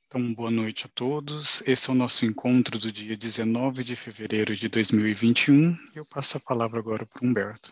Então, boa noite a todos. Esse é o nosso encontro do dia 19 de fevereiro de 2021. Eu passo a palavra agora para o Humberto.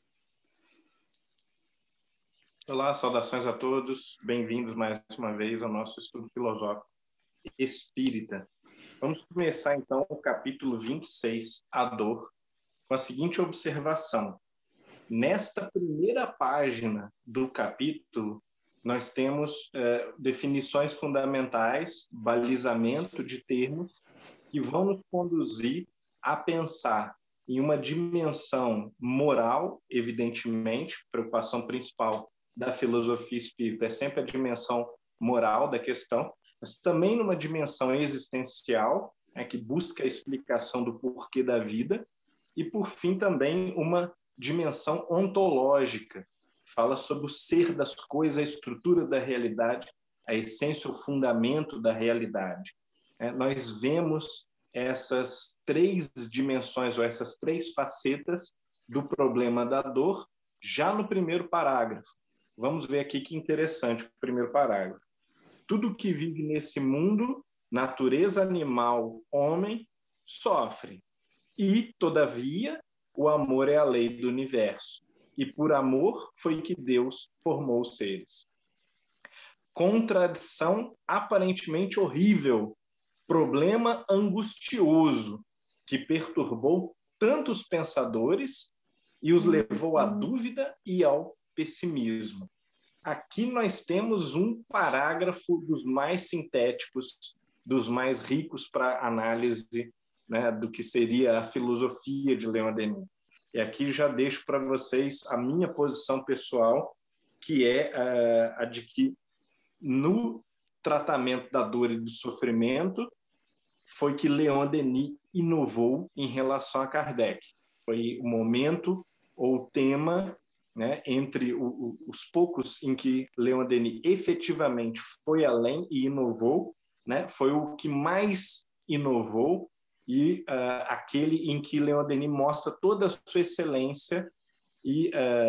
Olá, saudações a todos. Bem-vindos mais uma vez ao nosso estudo filosófico espírita. Vamos começar, então, o capítulo 26, A Dor, com a seguinte observação. Nesta primeira página do capítulo, nós temos definições fundamentais, balizamento de termos que vão nos conduzir a pensar em uma dimensão moral, evidentemente, preocupação principal da filosofia espírita é sempre a dimensão moral da questão, mas também numa dimensão existencial, que busca a explicação do porquê da vida, e, por fim, também uma dimensão ontológica, fala sobre o ser das coisas, a estrutura da realidade, a essência, o fundamento da realidade. Nós vemos essas três dimensões, ou essas três facetas do problema da dor, já no primeiro parágrafo. Vamos ver aqui que interessante o primeiro parágrafo. Tudo que vive nesse mundo, natureza animal, homem, sofre. E, todavia, o amor é a lei do universo. E por amor foi que Deus formou os seres. Contradição aparentemente horrível, problema angustioso, que perturbou tantos pensadores e os levou à dúvida e ao pessimismo. Aqui nós temos um parágrafo dos mais sintéticos, dos mais ricos para análise, né, do que seria a filosofia de Leon Denis. E aqui já deixo para vocês a minha posição pessoal, que é a de que no tratamento da dor e do sofrimento foi que Leon Denis inovou em relação a Kardec. Foi o momento ou o tema, né, entre os poucos em que Leon Denis efetivamente foi além e inovou, né, foi o que mais inovou e aquele em que Leon Denis mostra toda a sua excelência e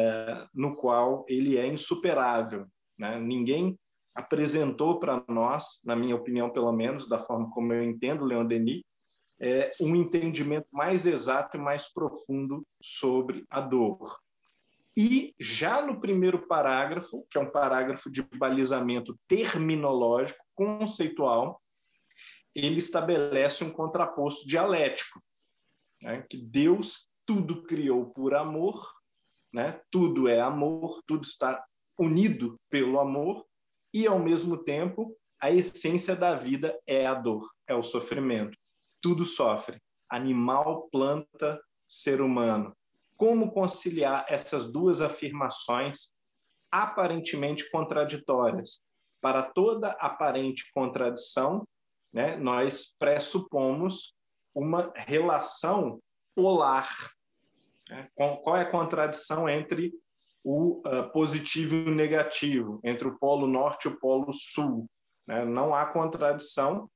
no qual ele é insuperável, né? Ninguém apresentou para nós, na minha opinião pelo menos, da forma como eu entendo Leon Denis, um entendimento mais exato e mais profundo sobre a dor. E já no primeiro parágrafo, que é um parágrafo de balizamento terminológico, conceitual, ele estabelece um contraposto dialético, né? Que Deus tudo criou por amor, né? Tudo é amor, tudo está unido pelo amor, e, ao mesmo tempo, a essência da vida é a dor, é o sofrimento. Tudo sofre, animal, planta, ser humano. Como conciliar essas duas afirmações aparentemente contraditórias? Para toda aparente contradição, né, nós pressupomos uma relação polar. Né? Qual é a contradição entre o positivo e o negativo, entre o polo norte e o polo sul? Né? Não há contradição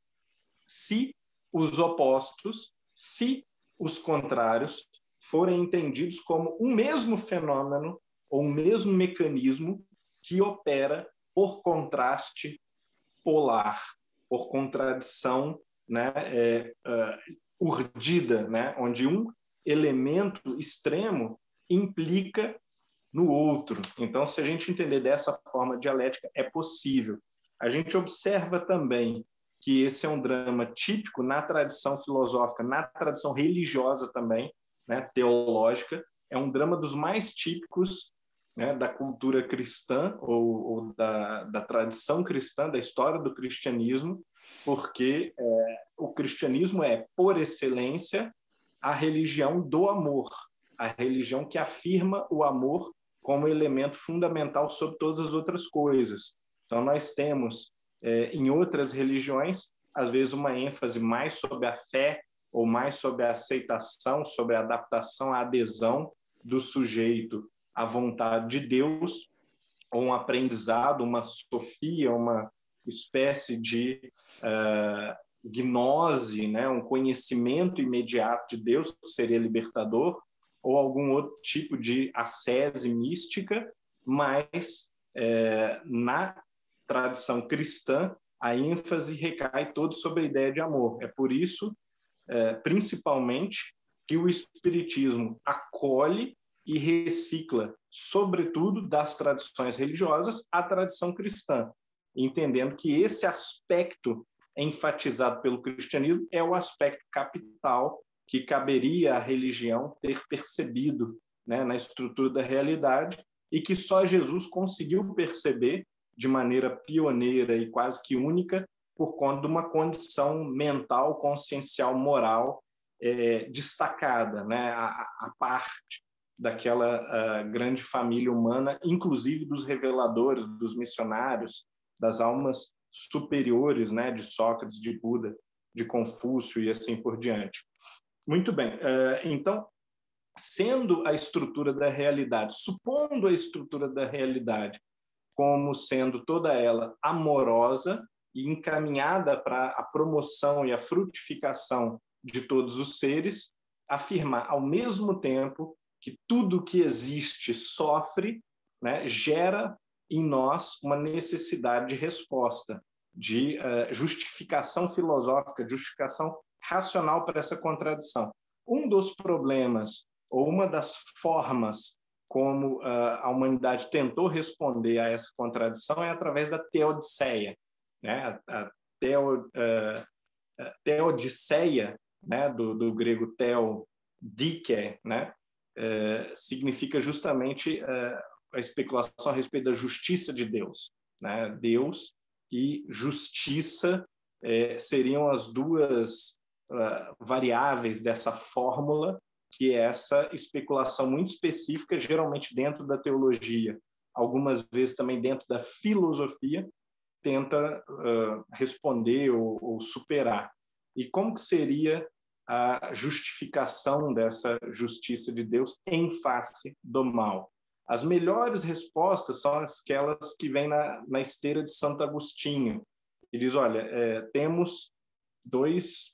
se os opostos, se os contrários forem entendidos como um mesmo fenômeno ou um mesmo mecanismo que opera por contraste polar, por contradição, né, urdida, né, onde um elemento extremo implica no outro. Então, se a gente entender dessa forma dialética, é possível. A gente observa também que esse é um drama típico na tradição filosófica, na tradição religiosa também, né, teológica, é um drama dos mais típicos, né, da cultura cristã ou da tradição cristã, da história do cristianismo, porque o cristianismo é, por excelência, a religião do amor, a religião que afirma o amor como elemento fundamental sobre todas as outras coisas. Então, nós temos, em outras religiões, às vezes uma ênfase mais sobre a fé ou mais sobre a aceitação, sobre a adaptação, a adesão do sujeito à vontade de Deus, ou um aprendizado, uma sofia, uma espécie de gnose, né? Um conhecimento imediato de Deus, que seria libertador, ou algum outro tipo de ascese mística, mas na tradição cristã a ênfase recai todo sobre a ideia de amor. É por isso, principalmente, que o Espiritismo acolhe e recicla, sobretudo das tradições religiosas, a tradição cristã, entendendo que esse aspecto enfatizado pelo cristianismo é o aspecto capital que caberia à religião ter percebido, né, na estrutura da realidade, e que só Jesus conseguiu perceber de maneira pioneira e quase que única por conta de uma condição mental, consciencial, moral destacada, né, a parte daquela grande família humana, inclusive dos reveladores, dos missionários, das almas superiores, né, de Sócrates, de Buda, de Confúcio e assim por diante. Muito bem. Então, sendo a estrutura da realidade, supondo a estrutura da realidade como sendo toda ela amorosa e encaminhada para a promoção e a frutificação de todos os seres, afirmar ao mesmo tempo que tudo que existe sofre, né, gera em nós uma necessidade de resposta, de justificação filosófica, justificação racional para essa contradição. Um dos problemas, ou uma das formas como a humanidade tentou responder a essa contradição é através da teodiceia, né? A teodiceia, né? do grego theodike, né? Significa justamente a especulação a respeito da justiça de Deus, né? Deus e justiça seriam as duas variáveis dessa fórmula, que é essa especulação muito específica, geralmente dentro da teologia, algumas vezes também dentro da filosofia, tenta responder ou superar. E como que seria a justificação dessa justiça de Deus em face do mal? As melhores respostas são aquelas que vêm na esteira de Santo Agostinho. Ele diz, olha, temos dois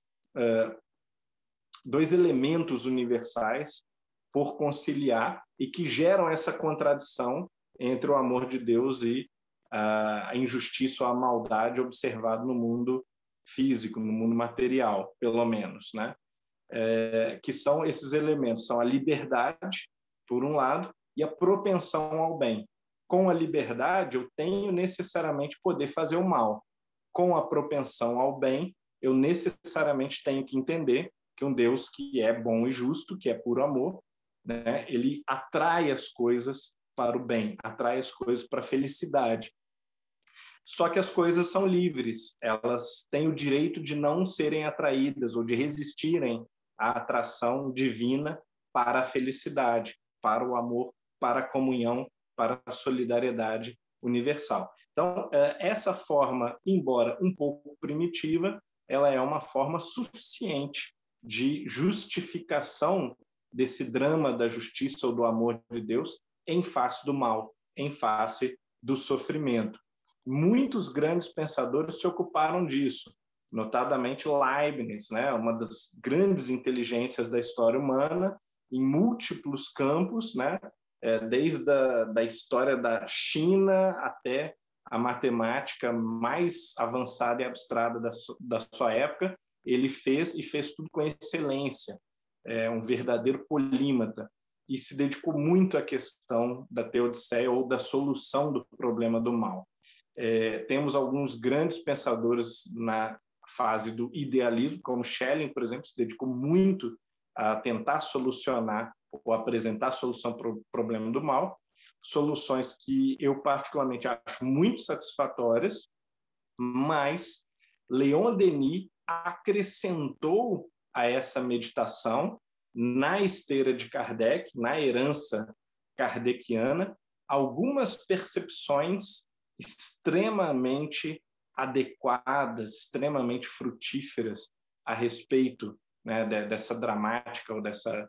elementos universais por conciliar e que geram essa contradição entre o amor de Deus e a injustiça ou a maldade observado no mundo físico, no mundo material, pelo menos, né? Que são esses elementos, são a liberdade, por um lado, e a propensão ao bem. Com a liberdade, eu tenho necessariamente poder fazer o mal. Com a propensão ao bem, eu necessariamente tenho que entender que um Deus que é bom e justo, que é puro amor, né, ele atrai as coisas para o bem, atrai as coisas para a felicidade. Só que as coisas são livres, elas têm o direito de não serem atraídas ou de resistirem à atração divina para a felicidade, para o amor, para a comunhão, para a solidariedade universal. Então, essa forma, embora um pouco primitiva, ela é uma forma suficiente de justificação desse drama da justiça ou do amor de Deus em face do mal, em face do sofrimento. Muitos grandes pensadores se ocuparam disso, notadamente Leibniz, né, uma das grandes inteligências da história humana, em múltiplos campos, né, desde da história da China até a matemática mais avançada e abstrata da sua época, ele fez tudo com excelência, um verdadeiro polímata, e se dedicou muito à questão da teodiceia ou da solução do problema do mal. Temos alguns grandes pensadores na fase do idealismo, como Schelling, por exemplo, se dedicou muito a tentar solucionar ou apresentar a solução para o problema do mal, soluções que eu particularmente acho muito satisfatórias, mas Leon Denis acrescentou a essa meditação, na esteira de Kardec, na herança kardeciana, algumas percepções extremamente adequadas, extremamente frutíferas a respeito, né, dessa dramática ou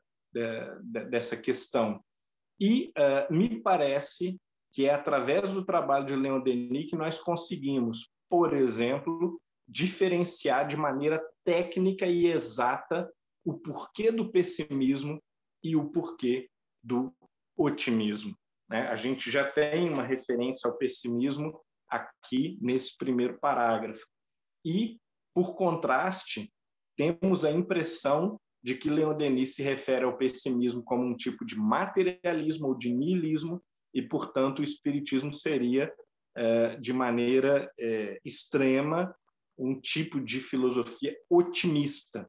dessa questão. E me parece que é através do trabalho de Leon Denis que nós conseguimos, por exemplo, diferenciar de maneira técnica e exata o porquê do pessimismo e o porquê do otimismo, né? A gente já tem uma referência ao pessimismo aqui nesse primeiro parágrafo. E, por contraste, temos a impressão de que Leon Denis se refere ao pessimismo como um tipo de materialismo ou de niilismo, e, portanto, o espiritismo seria, de maneira extrema, um tipo de filosofia otimista.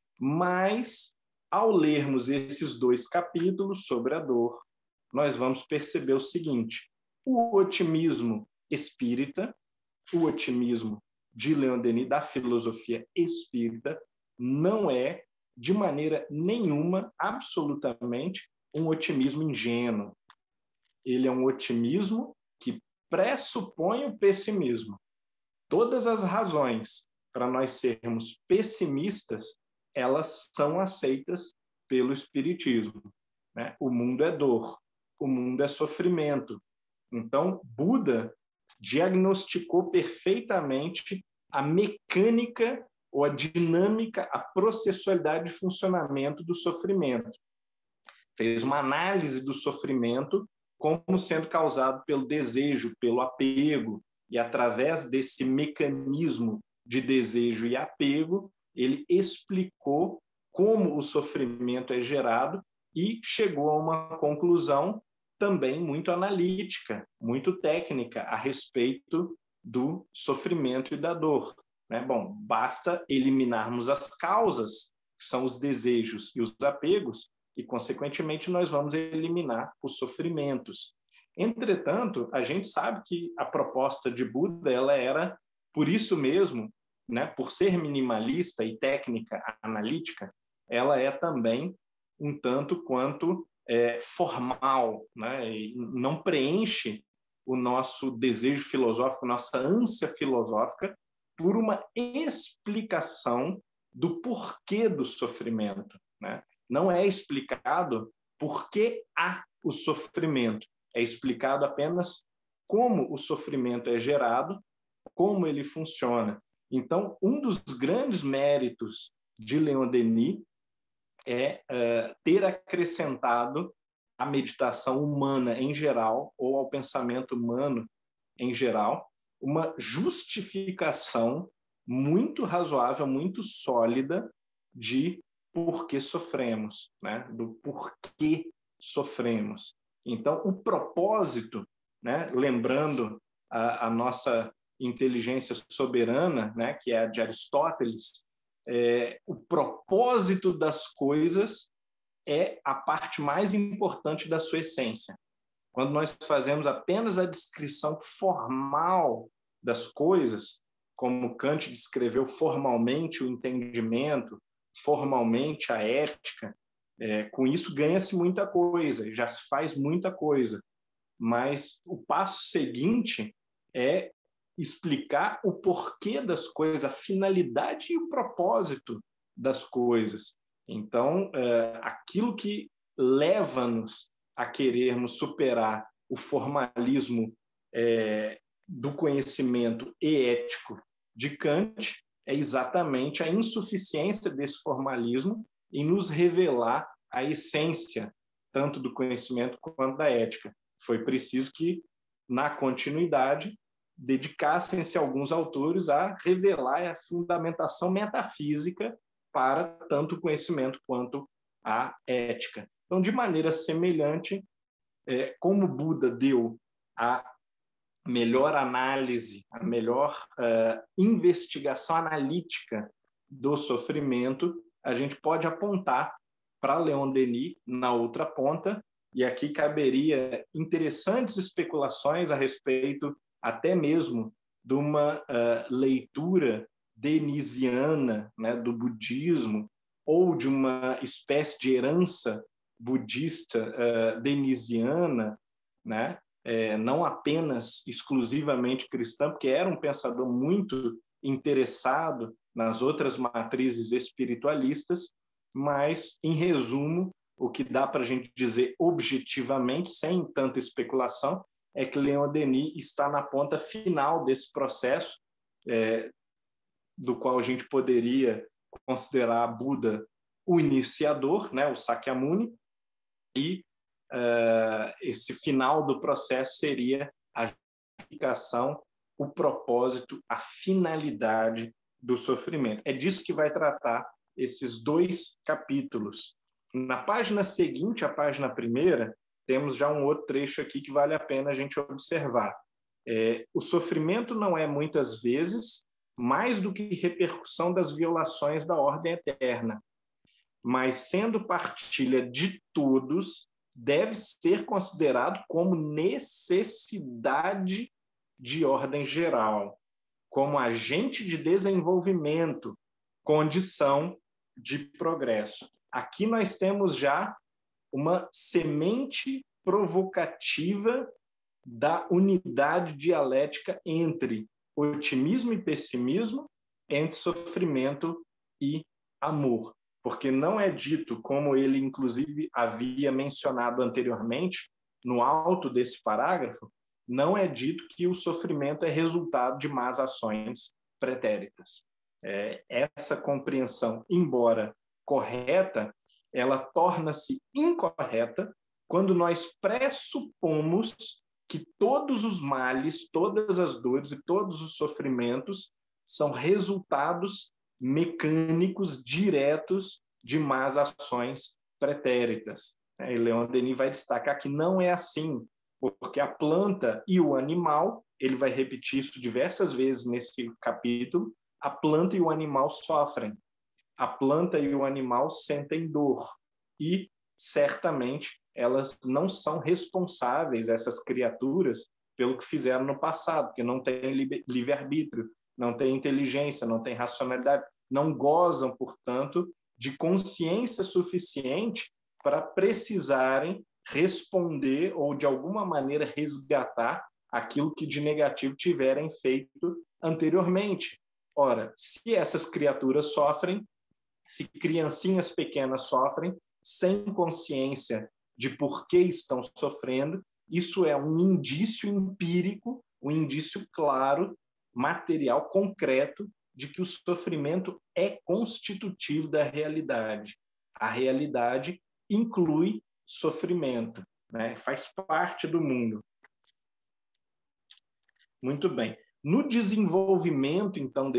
Mas, ao lermos esses 2 capítulos sobre a dor, nós vamos perceber o seguinte: o otimismo espírita, o otimismo de Leon Denis, da filosofia espírita, não é, de maneira nenhuma, absolutamente, um otimismo ingênuo. Ele é um otimismo que pressupõe o pessimismo. Todas as razões para nós sermos pessimistas, elas são aceitas pelo espiritismo, né? O mundo é dor, o mundo é sofrimento. Então, Buda diagnosticou perfeitamente a mecânica ou a dinâmica, a processualidade de funcionamento do sofrimento. Fez uma análise do sofrimento como sendo causado pelo desejo, pelo apego, e através desse mecanismo de desejo e apego, ele explicou como o sofrimento é gerado e chegou a uma conclusão também muito analítica, muito técnica a respeito do sofrimento e da dor, né? Bom, basta eliminarmos as causas, que são os desejos e os apegos, e, consequentemente, nós vamos eliminar os sofrimentos. Entretanto, a gente sabe que a proposta de Buda, ela era, por isso mesmo, né, por ser minimalista e técnica analítica, ela é também um tanto quanto formal, né, e não preenche o nosso desejo filosófico, nossa ânsia filosófica, por uma explicação do porquê do sofrimento, né? Não é explicado por que há o sofrimento, é explicado apenas como o sofrimento é gerado, como ele funciona. Então, um dos grandes méritos de Leon Denis é ter acrescentado à meditação humana em geral, ou ao pensamento humano em geral, uma justificação muito razoável, muito sólida de por que sofremos, né? Do porquê sofremos. Então, o propósito, né? Lembrando a nossa inteligência soberana, né? Que é a de Aristóteles, o propósito das coisas é a parte mais importante da sua essência. Quando nós fazemos apenas a descrição formal das coisas, como Kant descreveu formalmente o entendimento, formalmente a ética, com isso ganha-se muita coisa, já se faz muita coisa. Mas o passo seguinte é explicar o porquê das coisas, a finalidade e o propósito das coisas. Então, aquilo que leva-nos a querermos superar o formalismo do conhecimento e ético de Kant é exatamente a insuficiência desse formalismo em nos revelar a essência tanto do conhecimento quanto da ética. Foi preciso que, na continuidade, dedicassem-se alguns autores a revelar a fundamentação metafísica para tanto o conhecimento quanto a ética. Então, de maneira semelhante, como Buda deu a melhor análise, a melhor investigação analítica do sofrimento, a gente pode apontar para Leon Denis na outra ponta, e aqui caberia interessantes especulações a respeito até mesmo de uma leitura denisiana, né, do budismo, ou de uma espécie de herança budista denisiana, né, não apenas exclusivamente cristã, porque era um pensador muito interessado nas outras matrizes espiritualistas, mas, em resumo, o que dá para a gente dizer objetivamente, sem tanta especulação, é que Leon Denis está na ponta final desse processo, do qual a gente poderia considerar Buda o iniciador, né, o Sakyamuni, e esse final do processo seria a justificação o propósito, a finalidade do sofrimento. É disso que vai tratar esses 2 capítulos. Na página seguinte, a página 1ª, temos já um outro trecho aqui que vale a pena a gente observar. O sofrimento não é, muitas vezes, mais do que repercussão das violações da ordem eterna, mas, sendo partilha de todos, deve ser considerado como necessidade de ordem geral, como agente de desenvolvimento, condição de progresso. Aqui nós temos já uma semente provocativa da unidade dialética entre otimismo e pessimismo, entre sofrimento e amor. Porque não é dito, como ele inclusive havia mencionado anteriormente, no alto desse parágrafo, não é dito que o sofrimento é resultado de más ações pretéritas. Essa compreensão, embora correta, ela torna-se incorreta quando nós pressupomos que todos os males, todas as dores e todos os sofrimentos são resultados mecânicos diretos de más ações pretéritas. E Leon Denis vai destacar que não é assim, porque a planta e o animal, ele vai repetir isso diversas vezes nesse capítulo, a planta e o animal sofrem, a planta e o animal sentem dor, e certamente elas não são responsáveis, essas criaturas, pelo que fizeram no passado, porque não têm livre-arbítrio, não têm inteligência, não têm racionalidade, não gozam, portanto, de consciência suficiente para precisarem responder ou, de alguma maneira, resgatar aquilo que de negativo tiverem feito anteriormente. Ora, se essas criaturas sofrem, se criancinhas pequenas sofrem, sem consciência de por que estão sofrendo, isso é um indício empírico, um indício claro, material, concreto, de que o sofrimento é constitutivo da realidade. A realidade inclui sofrimento, né? Faz parte do mundo. Muito bem. No desenvolvimento, então,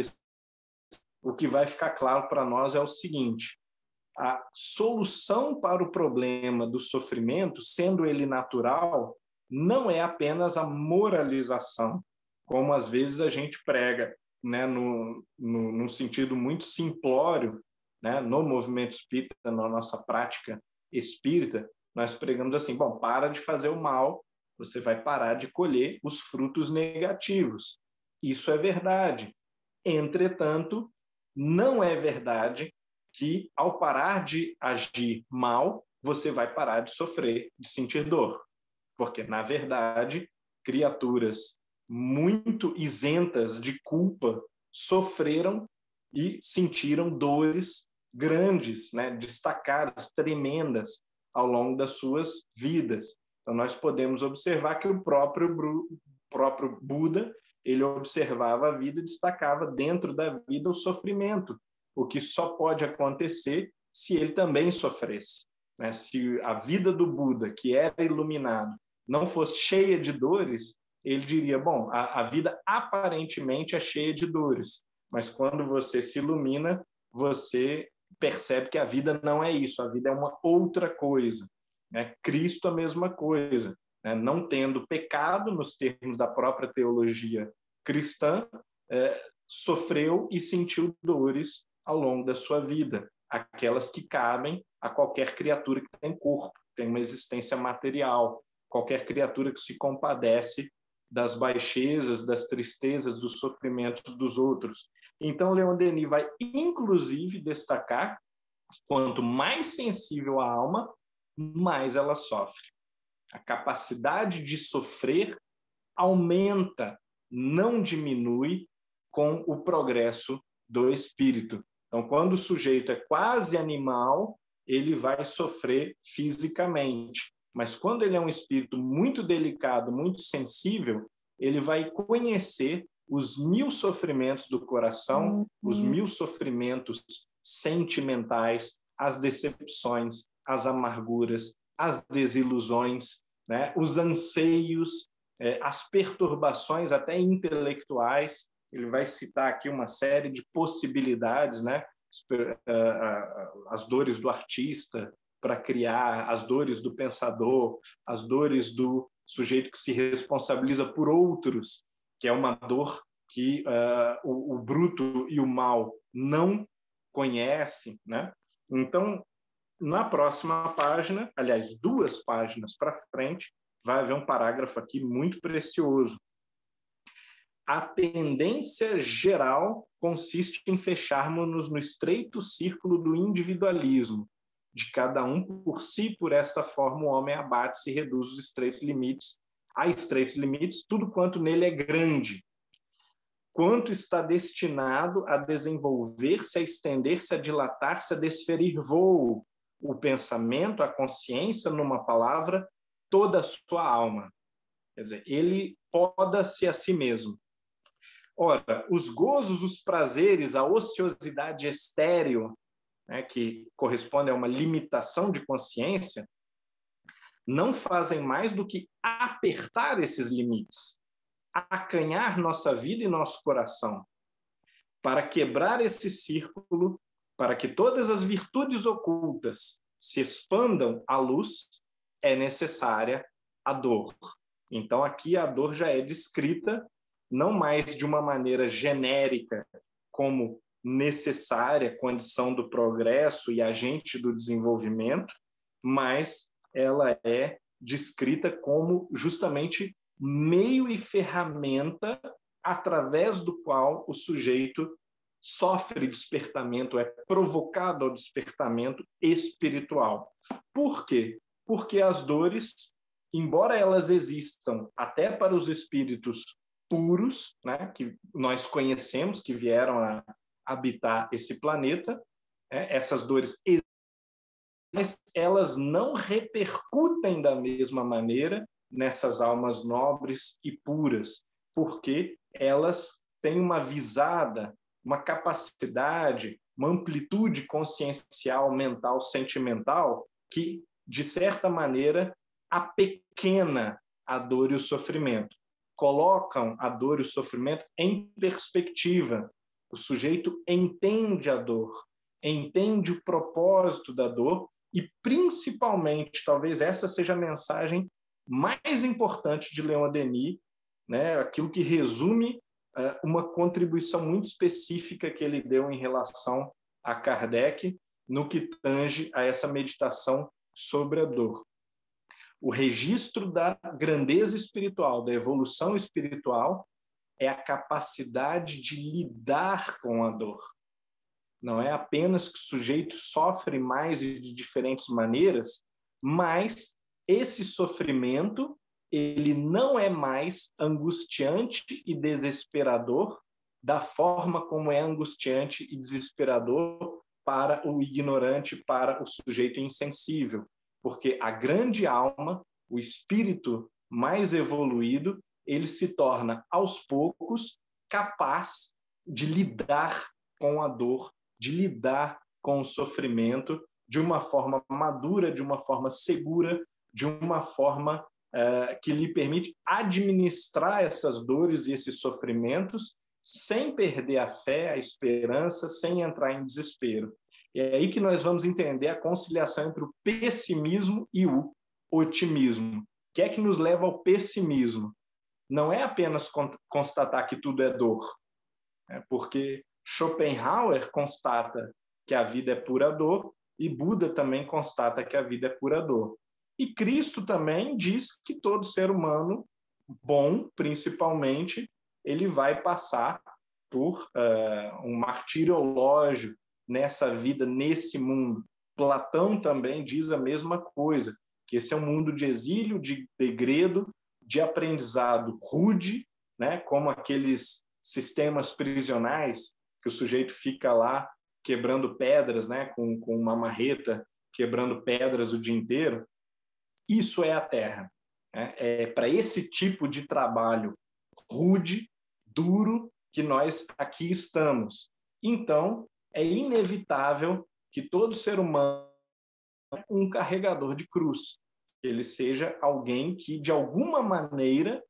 o que vai ficar claro para nós é o seguinte: a solução para o problema do sofrimento, sendo ele natural, não é apenas a moralização, como às vezes a gente prega, né, num sentido muito simplório, né, no movimento espírita, na nossa prática espírita, nós pregamos assim: bom, para de fazer o mal, você vai parar de colher os frutos negativos. Isso é verdade. Entretanto, não é verdade que, ao parar de agir mal, você vai parar de sofrer, de sentir dor. Porque, na verdade, criaturas muito isentas de culpa sofreram e sentiram dores grandes, né, destacadas, tremendas, ao longo das suas vidas. Então, nós podemos observar que o próprio Buda, ele observava a vida e destacava dentro da vida o sofrimento, o que só pode acontecer se ele também sofresse, né? Se a vida do Buda, que era iluminado, não fosse cheia de dores, ele diria: bom, a vida aparentemente é cheia de dores, mas quando você se ilumina, você percebe que a vida não é isso, a vida é uma outra coisa, né? Cristo, a mesma coisa, né? Não tendo pecado, nos termos da própria teologia cristã, sofreu e sentiu dores ao longo da sua vida, aquelas que cabem a qualquer criatura que tem corpo, tem uma existência material, qualquer criatura que se compadece das baixezas, das tristezas, dos sofrimentos dos outros. Então, Leon Denis vai, inclusive, destacar: quanto mais sensível a alma, mais ela sofre. A capacidade de sofrer aumenta, não diminui, com o progresso do espírito. Então, quando o sujeito é quase animal, ele vai sofrer fisicamente. Mas quando ele é um espírito muito delicado, muito sensível, ele vai conhecer os 1000 sofrimentos do coração, os 1000 sofrimentos sentimentais, as decepções, as amarguras, as desilusões, né? Os anseios as perturbações até intelectuais. Ele vai citar aqui uma série de possibilidades, né? As dores do artista para criar, as dores do pensador, as dores do sujeito que se responsabiliza por outros, que é uma dor que o bruto e o mal não conhecem, né? Então, na próxima página, aliás, 2 páginas para frente, vai haver um parágrafo aqui muito precioso. A tendência geral consiste em fecharmos-nos no estreito círculo do individualismo. De cada um por si, por esta forma, o homem abate-se e reduz os estreitos limites a estreitos limites, tudo quanto nele é grande. Quanto está destinado a desenvolver-se, a estender-se, a dilatar-se, a desferir voo, o pensamento, a consciência, numa palavra, toda a sua alma. Quer dizer, ele poda-se a si mesmo. Ora, os gozos, os prazeres, a ociosidade estéril, né, que corresponde a uma limitação de consciência, não fazem mais do que apertar esses limites, acanhar nossa vida e nosso coração. Para quebrar esse círculo, para que todas as virtudes ocultas se expandam à luz, é necessária a dor. Então, aqui a dor já é descrita não mais de uma maneira genérica, como necessária, condição do progresso e agente do desenvolvimento, mas ela é descrita como justamente meio e ferramenta através do qual o sujeito sofre despertamento, é provocado ao despertamento espiritual. Por quê? Porque as dores, embora elas existam até para os espíritos puros, né, que nós conhecemos, que vieram a habitar esse planeta, essas dores existem, mas elas não repercutem da mesma maneira nessas almas nobres e puras, porque elas têm uma visada, uma capacidade, uma amplitude consciencial, mental, sentimental, que, de certa maneira, apequena a dor e o sofrimento. Colocam a dor e o sofrimento em perspectiva. O sujeito entende a dor, entende o propósito da dor e, principalmente, talvez essa seja a mensagem mais importante de Leon Denis, né? Aquilo que resume uma contribuição muito específica que ele deu em relação a Kardec no que tange a essa meditação sobre a dor. O registro da grandeza espiritual, da evolução espiritual, é a capacidade de lidar com a dor. Não é apenas que o sujeito sofre mais e de diferentes maneiras, mas esse sofrimento ele não é mais angustiante e desesperador da forma como é angustiante e desesperador para o ignorante, para o sujeito insensível. Porque a grande alma, o espírito mais evoluído, ele se torna, aos poucos, capaz de lidar com a dor, de lidar com o sofrimento de uma forma madura, de uma forma segura, de uma forma que lhe permite administrar essas dores e esses sofrimentos sem perder a fé, a esperança, sem entrar em desespero. E é aí que nós vamos entender a conciliação entre o pessimismo e o otimismo. O que é que nos leva ao pessimismo? Não é apenas constatar que tudo é dor, porque Schopenhauer constata que a vida é pura dor e Buda também constata que a vida é pura dor. E Cristo também diz que todo ser humano bom, principalmente, ele vai passar por um martiriológio nessa vida, nesse mundo. Platão também diz a mesma coisa, que esse é um mundo de exílio, de degredo, de aprendizado rude, né, como aqueles sistemas prisionais que o sujeito fica lá quebrando pedras, né, com uma marreta, quebrando pedras o dia inteiro. Isso é a Terra. É para esse tipo de trabalho rude, duro, que nós aqui estamos. Então, é inevitável que todo ser humano seja um carregador de cruz. Ele seja alguém que, de alguma maneira,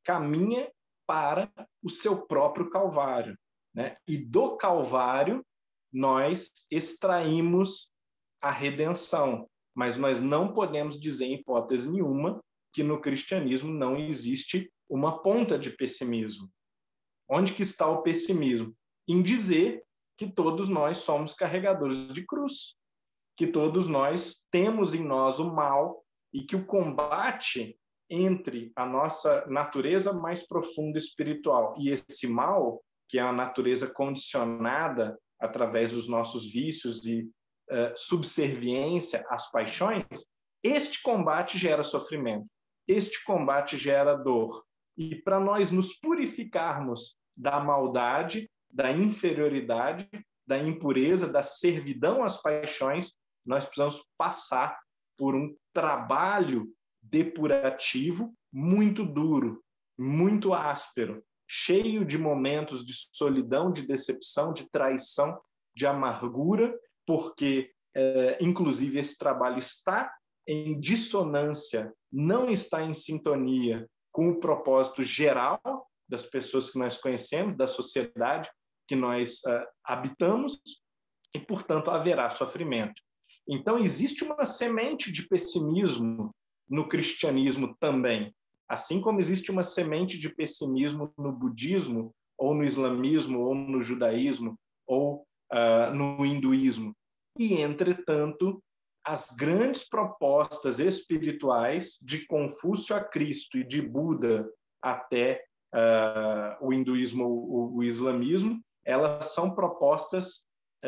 caminha para o seu próprio Calvário, né? E do Calvário nós extraímos a redenção, mas nós não podemos dizer, em hipótese nenhuma, que no cristianismo não existe uma ponta de pessimismo. Onde que está o pessimismo? Em dizer que todos nós somos carregadores de cruz, que todos nós temos em nós o mal e que o combate entre a nossa natureza mais profunda espiritual e esse mal, que é a natureza condicionada através dos nossos vícios e subserviência às paixões, este combate gera sofrimento, este combate gera dor. E para nós nos purificarmos da maldade, da inferioridade, da impureza, da servidão às paixões, nós precisamos passar por um trabalho depurativo muito duro, muito áspero, cheio de momentos de solidão, de decepção, de traição, de amargura, porque, inclusive, esse trabalho está em dissonância, não está em sintonia com o propósito geral das pessoas que nós conhecemos, da sociedade que nós habitamos, e, portanto, haverá sofrimento. Então, existe uma semente de pessimismo no cristianismo também, assim como existe uma semente de pessimismo no budismo, ou no islamismo, ou no judaísmo, ou no hinduísmo. E, entretanto, as grandes propostas espirituais de Confúcio a Cristo e de Buda até o hinduísmo, o islamismo, elas são propostas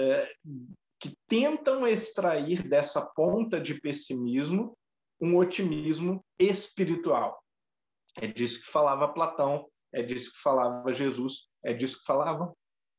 que tentam extrair dessa ponta de pessimismo um otimismo espiritual. É disso que falava Platão, é disso que falava Jesus, é disso que falavam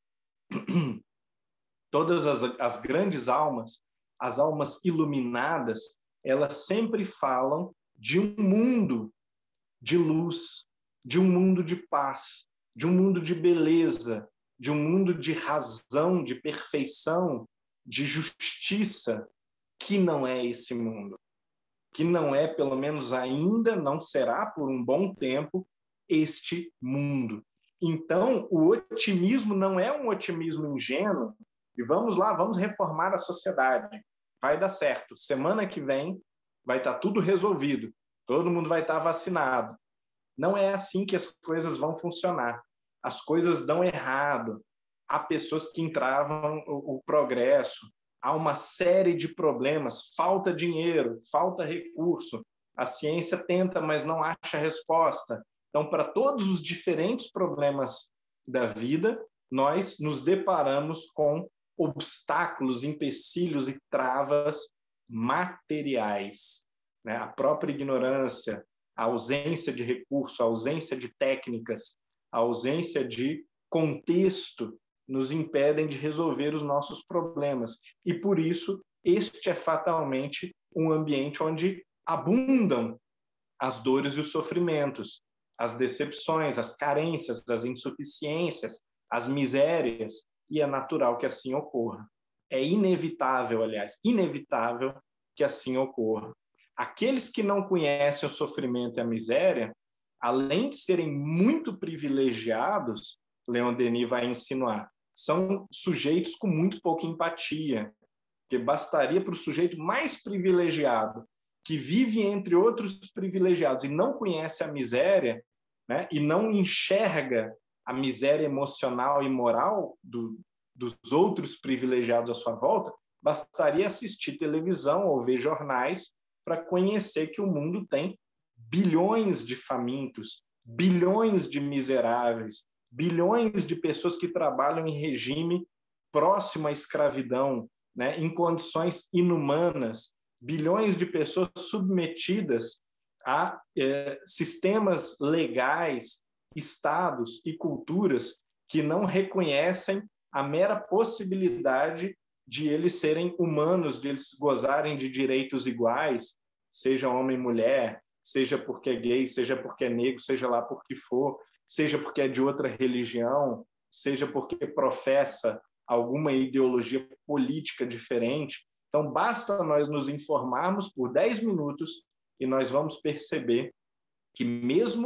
todas as grandes almas, as almas iluminadas, elas sempre falam de um mundo de luz, de um mundo de paz, de um mundo de beleza, de um mundo de razão, de perfeição, de justiça, que não é esse mundo, que não é, pelo menos ainda, não será por um bom tempo, este mundo. Então, o otimismo não é um otimismo ingênuo, e vamos lá, vamos reformar a sociedade, vai dar certo, semana que vem vai estar tudo resolvido, todo mundo vai estar vacinado. Não é assim que as coisas vão funcionar. As coisas dão errado. Há pessoas que entravam o progresso. Há uma série de problemas. Falta dinheiro, falta recurso. A ciência tenta, mas não acha resposta. Então, para todos os diferentes problemas da vida, nós nos deparamos com obstáculos, empecilhos e travas materiais, né? A própria ignorância, a ausência de recurso, a ausência de técnicas, a ausência de contexto nos impedem de resolver os nossos problemas. E, por isso, este é fatalmente um ambiente onde abundam as dores e os sofrimentos, as decepções, as carências, as insuficiências, as misérias, e é natural que assim ocorra. É inevitável, aliás, inevitável que assim ocorra. Aqueles que não conhecem o sofrimento e a miséria, além de serem muito privilegiados, Leon Denis vai insinuar, são sujeitos com muito pouca empatia, que bastaria para o sujeito mais privilegiado, que vive entre outros privilegiados e não conhece a miséria, né, e não enxerga a miséria emocional e moral dos outros privilegiados à sua volta, bastaria assistir televisão ou ver jornais para conhecer que o mundo tem bilhões de famintos, bilhões de miseráveis, bilhões de pessoas que trabalham em regime próximo à escravidão, né, em condições inumanas, bilhões de pessoas submetidas a sistemas legais, estados e culturas que não reconhecem a mera possibilidade de eles serem humanos, de eles gozarem de direitos iguais, seja homem e mulher, seja porque é gay, seja porque é negro, seja lá por que for, seja porque é de outra religião, seja porque professa alguma ideologia política diferente. Então, basta nós nos informarmos por 10 minutos e nós vamos perceber que mesmo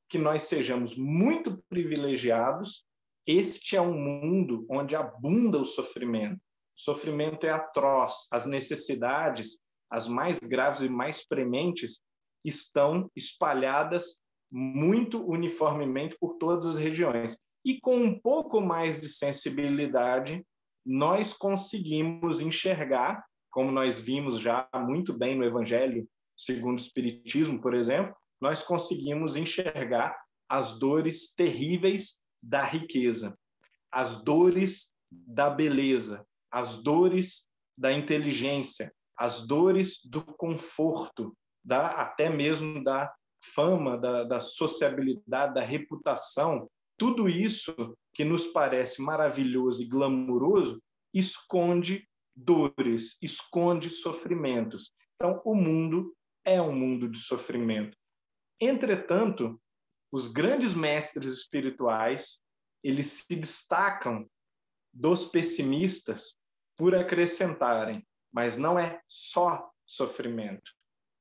que nós sejamos muito privilegiados, este é um mundo onde abunda o sofrimento. O sofrimento é atroz, as necessidades, as mais graves e mais prementes, estão espalhadas muito uniformemente por todas as regiões. E com um pouco mais de sensibilidade, nós conseguimos enxergar, como nós vimos já muito bem no Evangelho segundo o Espiritismo, por exemplo, nós conseguimos enxergar as dores terríveis da riqueza, as dores da beleza, as dores da inteligência, as dores do conforto, até mesmo da fama, da sociabilidade, da reputação. Tudo isso que nos parece maravilhoso e glamuroso esconde dores, esconde sofrimentos. Então, o mundo é um mundo de sofrimento. Entretanto, os grandes mestres espirituais, eles se destacam dos pessimistas por acrescentarem, mas não é só sofrimento.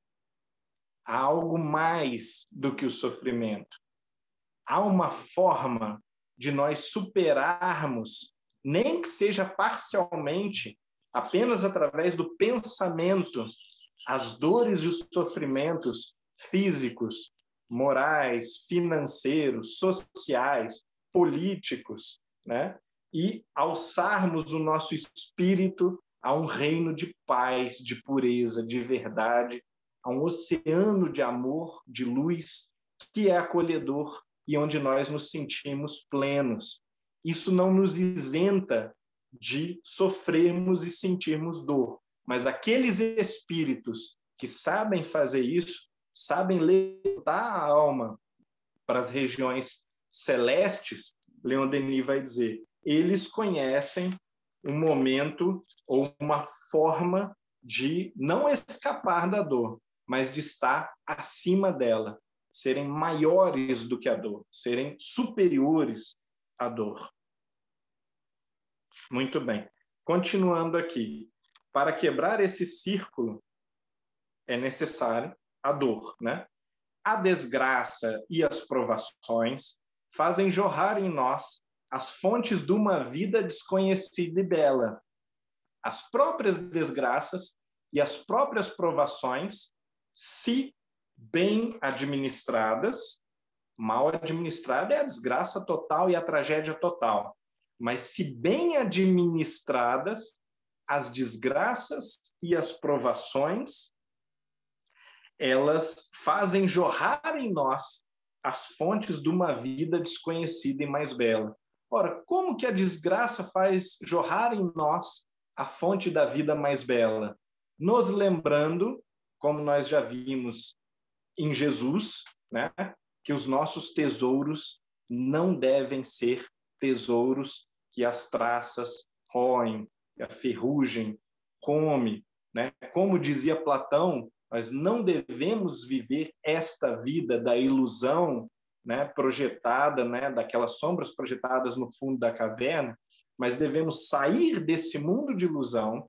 Há algo mais do que o sofrimento. Há uma forma de nós superarmos, nem que seja parcialmente, apenas através do pensamento, as dores e os sofrimentos físicos, morais, financeiros, sociais, políticos, né? E alçarmos o nosso espírito a um reino de paz, de pureza, de verdade, a um oceano de amor, de luz, que é acolhedor e onde nós nos sentimos plenos. Isso não nos isenta de sofrermos e sentirmos dor, mas aqueles espíritos que sabem fazer isso, sabem levar a alma para as regiões celestes, Leon Denis vai dizer, eles conhecem um momento ou uma forma de não escapar da dor, mas de estar acima dela, serem maiores do que a dor, serem superiores à dor. Muito bem. Continuando aqui. Para quebrar esse círculo, é necessário a dor, né? A desgraça e as provações fazem jorrar em nós as fontes de uma vida desconhecida e bela. As próprias desgraças e as próprias provações, se bem administradas, mal administrada é a desgraça total e a tragédia total, mas se bem administradas, as desgraças e as provações, elas fazem jorrar em nós as fontes de uma vida desconhecida e mais bela. Ora, como que a desgraça faz jorrar em nós a fonte da vida mais bela? Nos lembrando, como nós já vimos em Jesus, né, que os nossos tesouros não devem ser tesouros que as traças roem, que a ferrugem come, né? Como dizia Platão, nós não devemos viver esta vida da ilusão, né, projetada, né, daquelas sombras projetadas no fundo da caverna, mas devemos sair desse mundo de ilusão,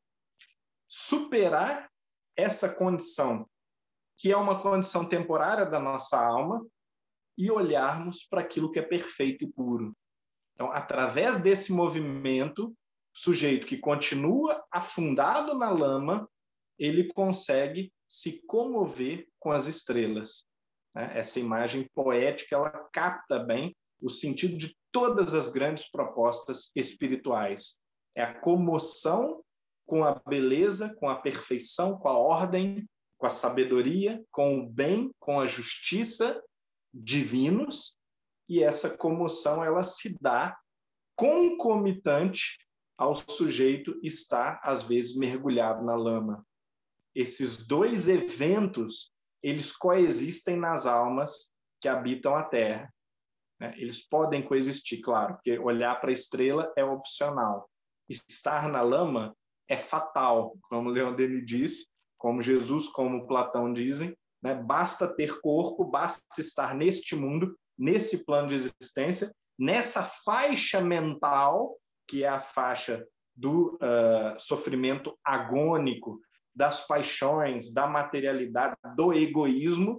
superar essa condição, que é uma condição temporária da nossa alma, e olharmos para aquilo que é perfeito e puro. Então, através desse movimento, sujeito que continua afundado na lama, ele consegue se comover com as estrelas. Essa imagem poética, ela capta bem o sentido de todas as grandes propostas espirituais. É a comoção com a beleza, com a perfeição, com a ordem, com a sabedoria, com o bem, com a justiça divinos, e essa comoção ela se dá concomitante ao sujeito estar, às vezes, mergulhado na lama. Esses dois eventos, eles coexistem nas almas que habitam a Terra. Eles podem coexistir, claro, porque olhar para a estrela é opcional. Estar na lama é fatal, como Leon Denis disse, como Jesus, como Platão dizem, né? Basta ter corpo, basta estar neste mundo, nesse plano de existência, nessa faixa mental, que é a faixa do sofrimento agônico, das paixões, da materialidade, do egoísmo,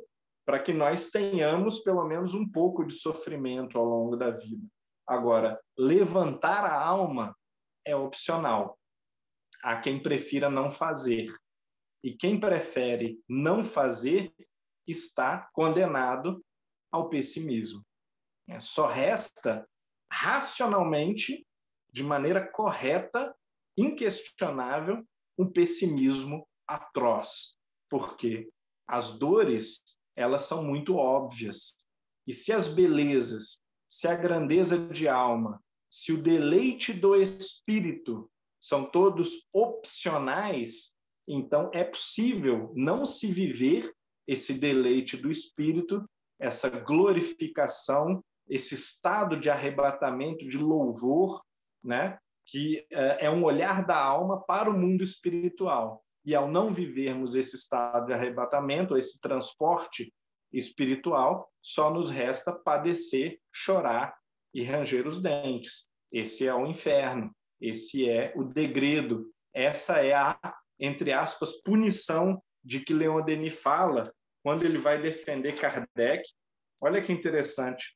para que nós tenhamos pelo menos um pouco de sofrimento ao longo da vida. Agora, levantar a alma é opcional. Há quem prefira não fazer. E quem prefere não fazer está condenado ao pessimismo. Só resta racionalmente, de maneira correta, inquestionável, um pessimismo atroz. Porque as dores, elas são muito óbvias. E se as belezas, se a grandeza de alma, se o deleite do espírito são todos opcionais, então é possível não se viver esse deleite do espírito, essa glorificação, esse estado de arrebatamento, de louvor, né? Que é um olhar da alma para o mundo espiritual. E ao não vivermos esse estado de arrebatamento, esse transporte espiritual, só nos resta padecer, chorar e ranger os dentes. Esse é o inferno, esse é o degredo, essa é a, entre aspas, punição de que Leon Denis fala quando ele vai defender Kardec. Olha que interessante.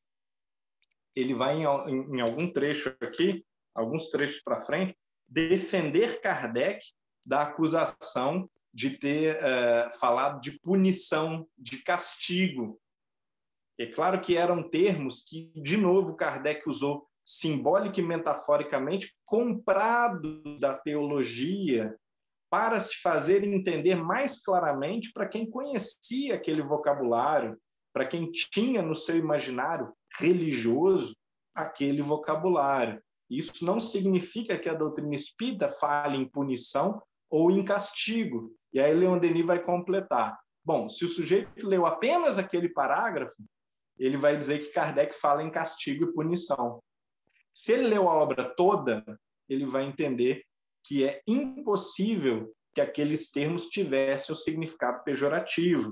Ele vai em algum trecho aqui, alguns trechos para frente, defender Kardec da acusação de ter falado de punição, de castigo. É claro que eram termos que, de novo, Kardec usou simbólica e metaforicamente, comprado da teologia, para se fazer entender mais claramente para quem conhecia aquele vocabulário, para quem tinha no seu imaginário religioso aquele vocabulário. Isso não significa que a doutrina espírita fale em punição ou em castigo. E aí Leon Denis vai completar. Bom, se o sujeito leu apenas aquele parágrafo, ele vai dizer que Kardec fala em castigo e punição. Se ele leu a obra toda, ele vai entender que é impossível que aqueles termos tivessem o significado pejorativo.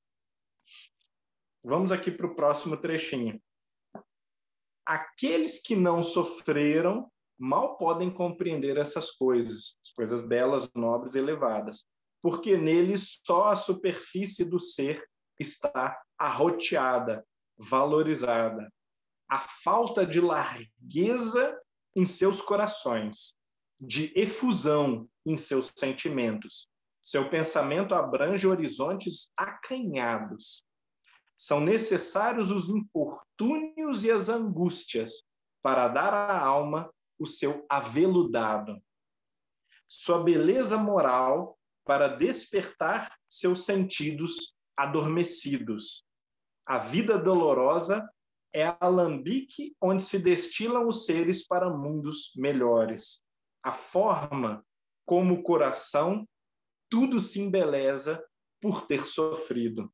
Vamos aqui para o próximo trechinho. Aqueles que não sofreram mal podem compreender essas coisas, as coisas belas, nobres e elevadas, porque neles só a superfície do ser está arroteada, valorizada. A falta de largueza em seus corações, de efusão em seus sentimentos. Seu pensamento abrange horizontes acanhados. São necessários os infortúnios e as angústias para dar à alma o seu aveludado. Sua beleza moral para despertar seus sentidos adormecidos. A vida dolorosa é a alambique onde se destilam os seres para mundos melhores. A forma como o coração, tudo se embeleza por ter sofrido.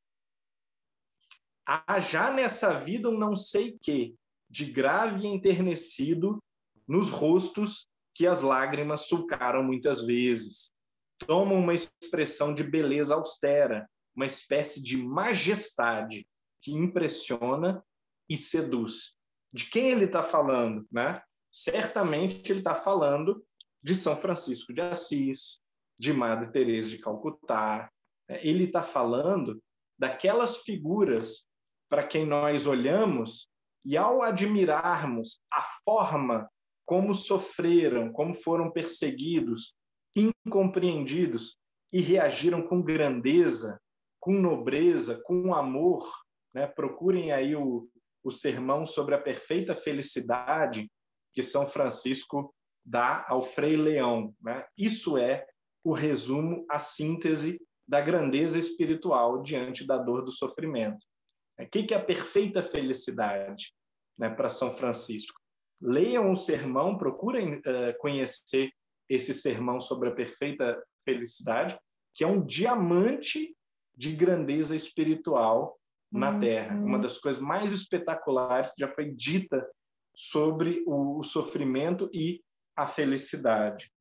Há já nessa vida um não sei que, de grave e enternecido, nos rostos que as lágrimas sulcaram muitas vezes. Toma uma expressão de beleza austera, uma espécie de majestade que impressiona e seduz. De quem ele está falando, né? Certamente ele está falando de São Francisco de Assis, de Madre Teresa de Calcutá. Ele está falando daquelas figuras para quem nós olhamos e, ao admirarmos a forma como sofreram, como foram perseguidos, incompreendidos e reagiram com grandeza, com nobreza, com amor, né? Procurem aí o sermão sobre a perfeita felicidade que São Francisco dá ao Frei Leão, né? Isso é o resumo, a síntese da grandeza espiritual diante da dor do sofrimento. O que é a perfeita felicidade, né, para São Francisco? Leiam o sermão, procurem conhecer esse sermão sobre a perfeita felicidade, que é um diamante de grandeza espiritual na Terra. Uma das coisas mais espetaculares que já foi dita sobre o sofrimento e a felicidade.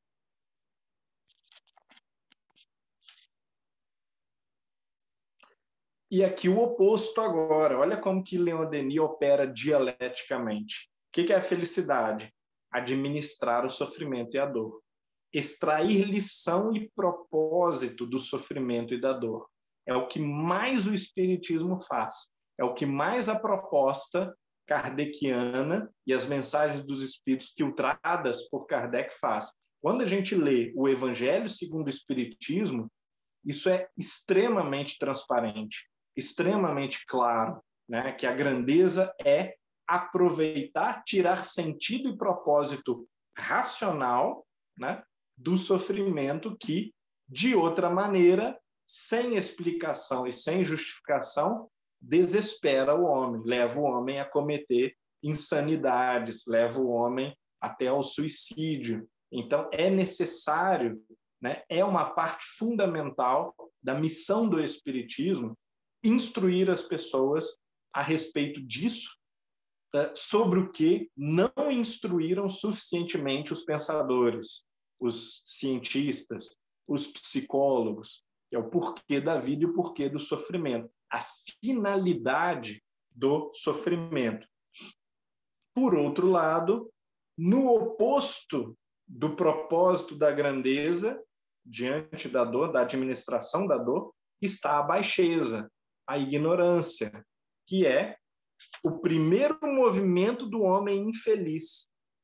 E aqui o oposto agora. Olha como que Leon Denis opera dialeticamente. O que é a felicidade? Administrar o sofrimento e a dor. Extrair lição e propósito do sofrimento e da dor. é o que mais o Espiritismo faz, é o que mais a proposta kardeciana e as mensagens dos Espíritos filtradas por Kardec faz. Quando a gente lê o Evangelho segundo o Espiritismo, isso é extremamente transparente, extremamente claro, né? Que a grandeza é aproveitar, tirar sentido e propósito racional, né, do sofrimento que, de outra maneira, sem explicação e sem justificação, desespera o homem, leva o homem a cometer insanidades, leva o homem até ao suicídio. Então, é necessário, né, é uma parte fundamental da missão do Espiritismo instruir as pessoas a respeito disso, sobre o que não instruíram suficientemente os pensadores, os cientistas, os psicólogos, que é o porquê da vida e o porquê do sofrimento, a finalidade do sofrimento. Por outro lado, no oposto do propósito da grandeza, diante da dor, da administração da dor, está a baixeza, a ignorância, que é o primeiro movimento do homem infeliz,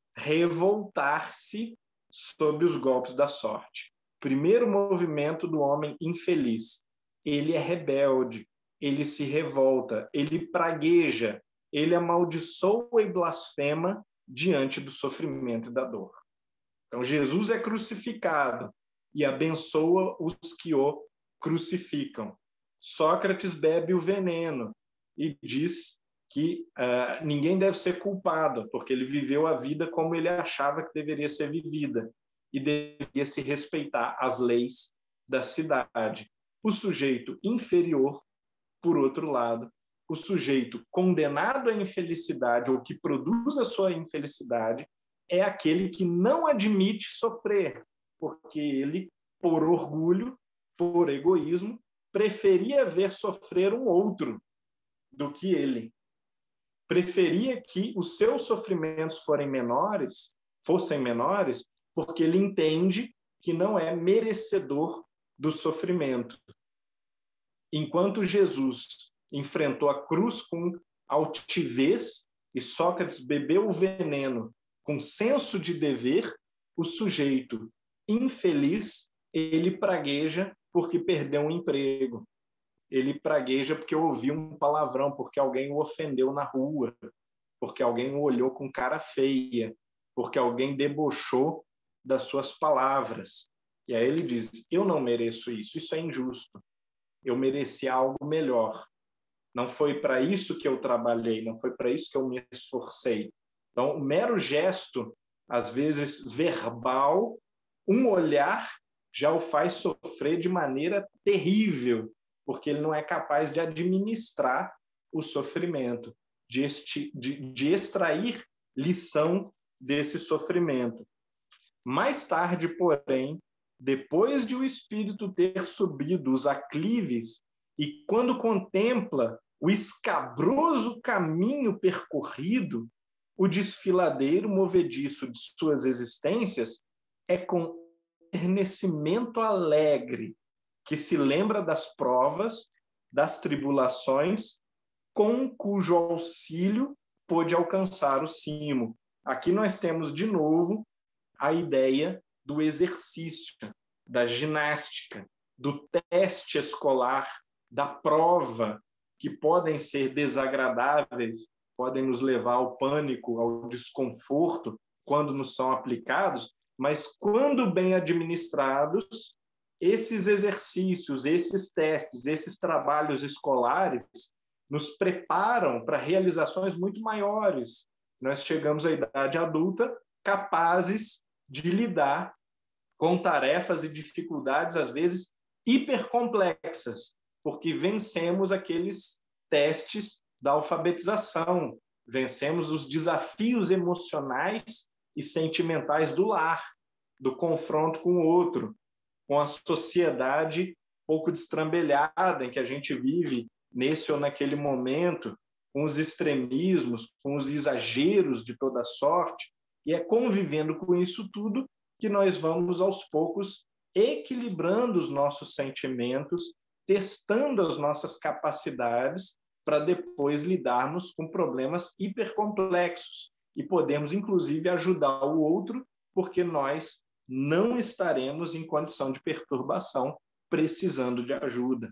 revoltar-se sob os golpes da sorte. Primeiro movimento do homem infeliz. Ele é rebelde, ele se revolta, ele pragueja, ele amaldiçoa e blasfema diante do sofrimento e da dor. Então, Jesus é crucificado e abençoa os que o crucificam. Sócrates bebe o veneno e diz que ninguém deve ser culpado, porque ele viveu a vida como ele achava que deveria ser vivida e deveria se respeitar as leis da cidade. O sujeito inferior, por outro lado, o sujeito condenado à infelicidade ou que produz a sua infelicidade é aquele que não admite sofrer, porque ele, por orgulho, por egoísmo, preferia ver sofrer um outro do que ele. Preferia que os seus sofrimentos fossem menores, porque ele entende que não é merecedor do sofrimento. Enquanto Jesus enfrentou a cruz com altivez e Sócrates bebeu o veneno com senso de dever, o sujeito infeliz, ele pragueja porque perdeu um emprego. Ele pragueja porque ouviu um palavrão, porque alguém o ofendeu na rua, porque alguém o olhou com cara feia, porque alguém debochou das suas palavras. E aí ele diz, eu não mereço isso, isso é injusto. Eu mereci algo melhor. Não foi para isso que eu trabalhei, não foi para isso que eu me esforcei. Então, o mero gesto, às vezes verbal, um olhar já o faz sofrer de maneira terrível, porque ele não é capaz de administrar o sofrimento, de extrair lição desse sofrimento. Mais tarde, porém, depois de o espírito ter subido os aclives e quando contempla o escabroso caminho percorrido, o desfiladeiro movediço de suas existências é com enternecimento alegre, que se lembra das provas, das tribulações, com cujo auxílio pôde alcançar o cimo. Aqui nós temos, de novo, a ideia do exercício, da ginástica, do teste escolar, da prova, que podem ser desagradáveis, podem nos levar ao pânico, ao desconforto, quando nos são aplicados, mas quando bem administrados, esses exercícios, esses testes, esses trabalhos escolares nos preparam para realizações muito maiores. Nós chegamos à idade adulta capazes de lidar com tarefas e dificuldades, às vezes, hipercomplexas, porque vencemos aqueles testes da alfabetização, vencemos os desafios emocionais e sentimentais do lar, do confronto com o outro, com a sociedade pouco destrambelhada em que a gente vive nesse ou naquele momento, com os extremismos, com os exageros de toda sorte, e é convivendo com isso tudo que nós vamos, aos poucos, equilibrando os nossos sentimentos testando as nossas capacidades para depois lidarmos com problemas hipercomplexos e podemos, inclusive, ajudar o outro, porque nós não estaremos em condição de perturbação, precisando de ajuda.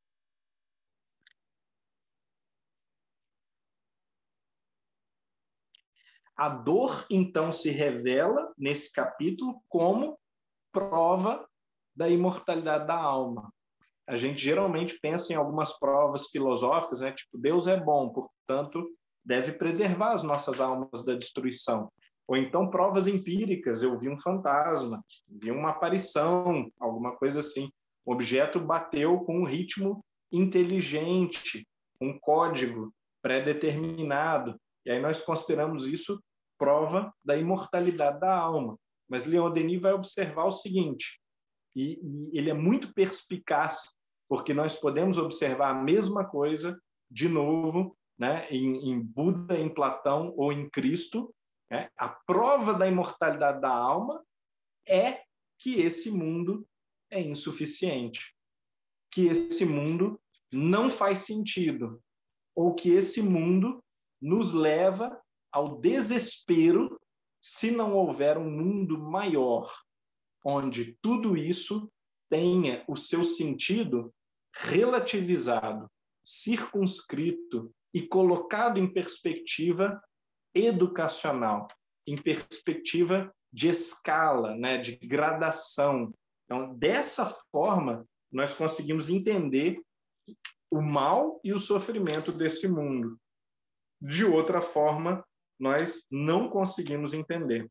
A dor, então, se revela, nesse capítulo, como prova da imortalidade da alma. A gente geralmente pensa em algumas provas filosóficas, né? Tipo, Deus é bom, portanto, deve preservar as nossas almas da destruição. Ou então provas empíricas, eu vi um fantasma, vi uma aparição, alguma coisa assim. O objeto bateu com um ritmo inteligente, um código pré-determinado. E aí nós consideramos isso prova da imortalidade da alma. Mas Leon Denis vai observar o seguinte, e ele é muito perspicaz, porque nós podemos observar a mesma coisa de novo, né, em Buda, em Platão ou em Cristo. Né? A prova da imortalidade da alma é que esse mundo é insuficiente, que esse mundo não faz sentido, ou que esse mundo nos leva ao desespero se não houver um mundo maior, onde tudo isso tenha o seu sentido relativizado, circunscrito e colocado em perspectiva educacional, em perspectiva de escala, né, de gradação. Então, dessa forma, nós conseguimos entender o mal e o sofrimento desse mundo. De outra forma, nós não conseguimos entender.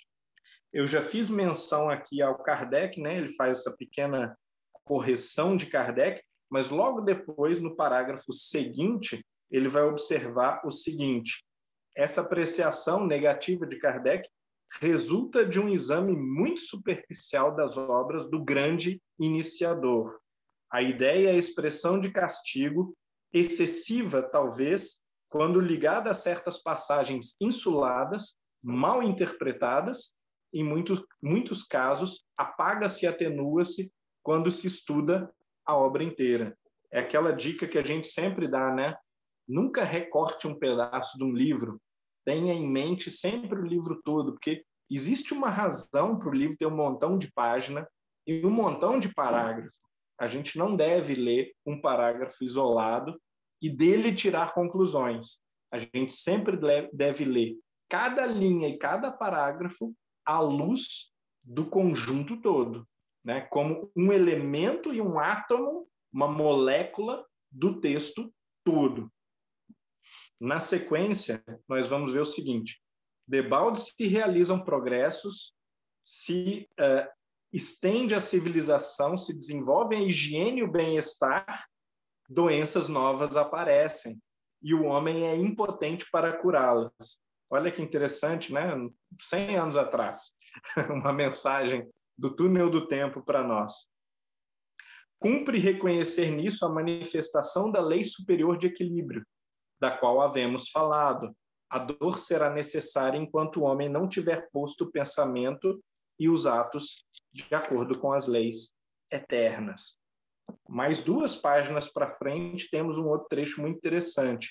Eu já fiz menção aqui ao Kardec, né? Ele faz essa pequena correção de Kardec, mas logo depois, no parágrafo seguinte, ele vai observar o seguinte: essa apreciação negativa de Kardec resulta de um exame muito superficial das obras do grande iniciador. A ideia é a expressão de castigo, excessiva, talvez, quando ligada a certas passagens insuladas, mal interpretadas, em muitos casos, apaga-se e atenua-se quando se estuda a obra inteira. É aquela dica que a gente sempre dá, né? Nunca recorte um pedaço de um livro. Tenha em mente sempre o livro todo, porque existe uma razão para o livro ter um montão de página e um montão de parágrafo. A gente não deve ler um parágrafo isolado e dele tirar conclusões. A gente sempre deve ler cada linha e cada parágrafo à luz do conjunto todo, né? Como um elemento e um átomo, uma molécula do texto todo. Na sequência, nós vamos ver o seguinte: debalde se realizam progressos, se estende a civilização, se desenvolve a higiene e o bem-estar, doenças novas aparecem e o homem é impotente para curá-las. Olha que interessante, né? 100 anos atrás, uma mensagem do túnel do tempo para nós. Cumpre reconhecer nisso a manifestação da lei superior de equilíbrio, da qual havemos falado. A dor será necessária enquanto o homem não tiver posto o pensamento e os atos de acordo com as leis eternas. Mais 2 páginas para frente, temos um outro trecho muito interessante.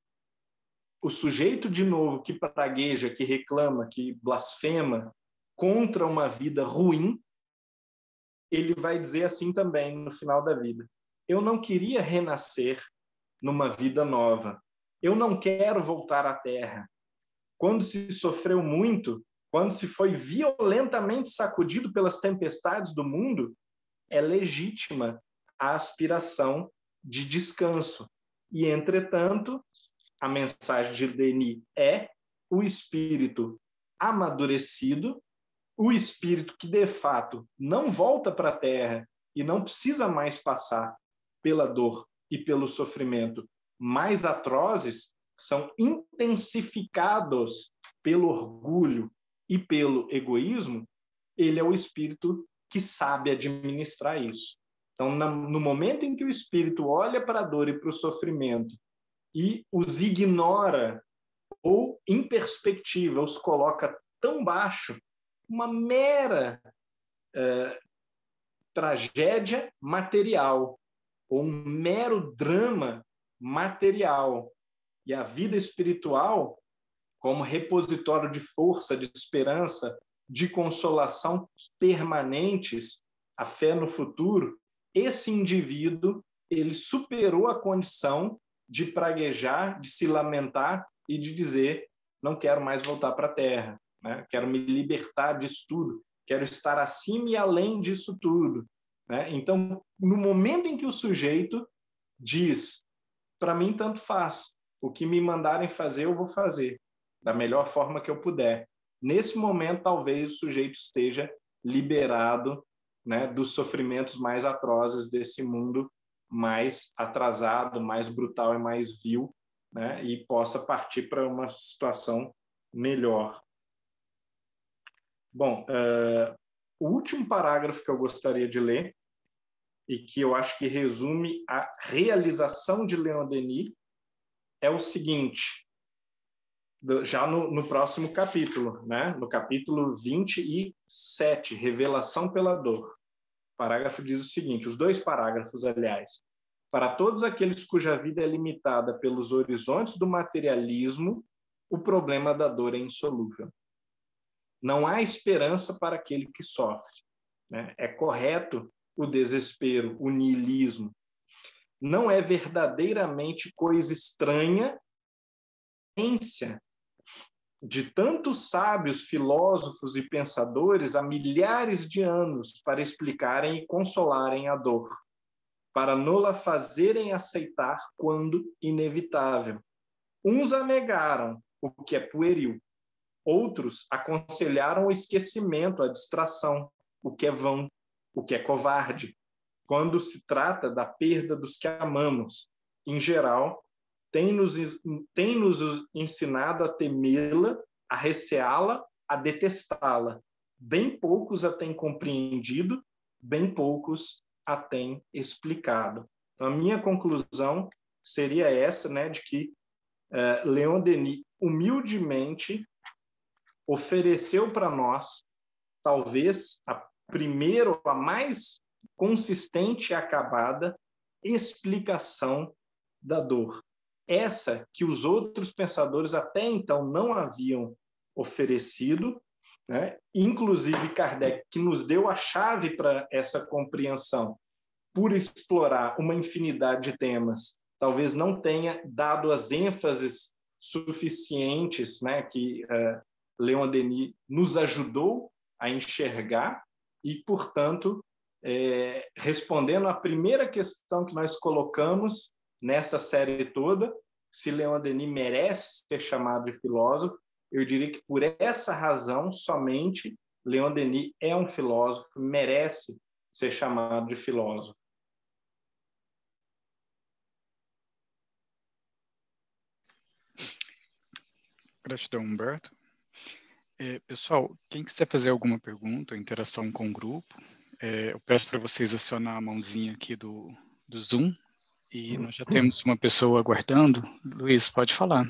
O sujeito, de novo, que pragueja, que reclama, que blasfema contra uma vida ruim, ele vai dizer assim também no final da vida: eu não queria renascer numa vida nova. Eu não quero voltar à Terra. Quando se sofreu muito, quando se foi violentamente sacudido pelas tempestades do mundo, é legítima a aspiração de descanso. E, entretanto, a mensagem de Denis é o espírito amadurecido, o espírito que, de fato, não volta para a Terra e não precisa mais passar pela dor e pelo sofrimento mais atrozes, são intensificados pelo orgulho e pelo egoísmo. Ele é o espírito que sabe administrar isso. Então, no momento em que o espírito olha para a dor e para o sofrimento e os ignora ou, em perspectiva, os coloca tão baixo, uma mera tragédia material, ou um mero drama material. E a vida espiritual, como repositório de força, de esperança, de consolação permanentes, a fé no futuro, esse indivíduo, ele superou a condição de praguejar, de se lamentar e de dizer: não quero mais voltar para a Terra, né? Quero me libertar disso tudo, quero estar acima e além disso tudo, né? Então, no momento em que o sujeito diz: para mim tanto faz, o que me mandarem fazer eu vou fazer da melhor forma que eu puder. Nesse momento, talvez o sujeito esteja liberado, né, dos sofrimentos mais atrozes desse mundo mais atrasado, mais brutal e mais vil, né, e possa partir para uma situação melhor. Bom, o último parágrafo que eu gostaria de ler, e que eu acho que resume a realização de Leon Denis, é o seguinte, já no próximo capítulo, né? No capítulo 27, Revelação pela Dor. O parágrafo diz o seguinte, os dois parágrafos, aliás: para todos aqueles cuja vida é limitada pelos horizontes do materialismo, o problema da dor é insolúvel. Não há esperança para aquele que sofre, né? É correto o desespero, o niilismo. Não é verdadeiramente coisa estranha de tantos sábios, filósofos e pensadores há milhares de anos para explicarem e consolarem a dor, para não-la fazerem aceitar quando inevitável. Uns a negaram, o que é pueril. Outros aconselharam o esquecimento, a distração, o que é vão, o que é covarde, quando se trata da perda dos que amamos. Em geral, tem-nos ensinado a temê-la, a receá-la, a detestá-la. Bem poucos a têm compreendido, bem poucos a têm explicado. Então, a minha conclusão seria essa, né, de que Leon Denis humildemente ofereceu para nós, talvez, a primeira, a mais consistente e acabada explicação da dor. Essa que os outros pensadores até então não haviam oferecido, né? Inclusive Kardec, que nos deu a chave para essa compreensão, por explorar uma infinidade de temas, talvez não tenha dado as ênfases suficientes, né, que Leon Denis nos ajudou a enxergar e, portanto, respondendo à primeira questão que nós colocamos nessa série toda, se Leon Denis merece ser chamado de filósofo, eu diria que por essa razão somente Leon Denis é um filósofo, merece ser chamado de filósofo. Gratidão, Humberto. Pessoal, quem quiser fazer alguma pergunta ou interação com o grupo, eu peço para vocês acionar a mãozinha aqui do Zoom, e nós já temos uma pessoa aguardando. Luiz, pode falar.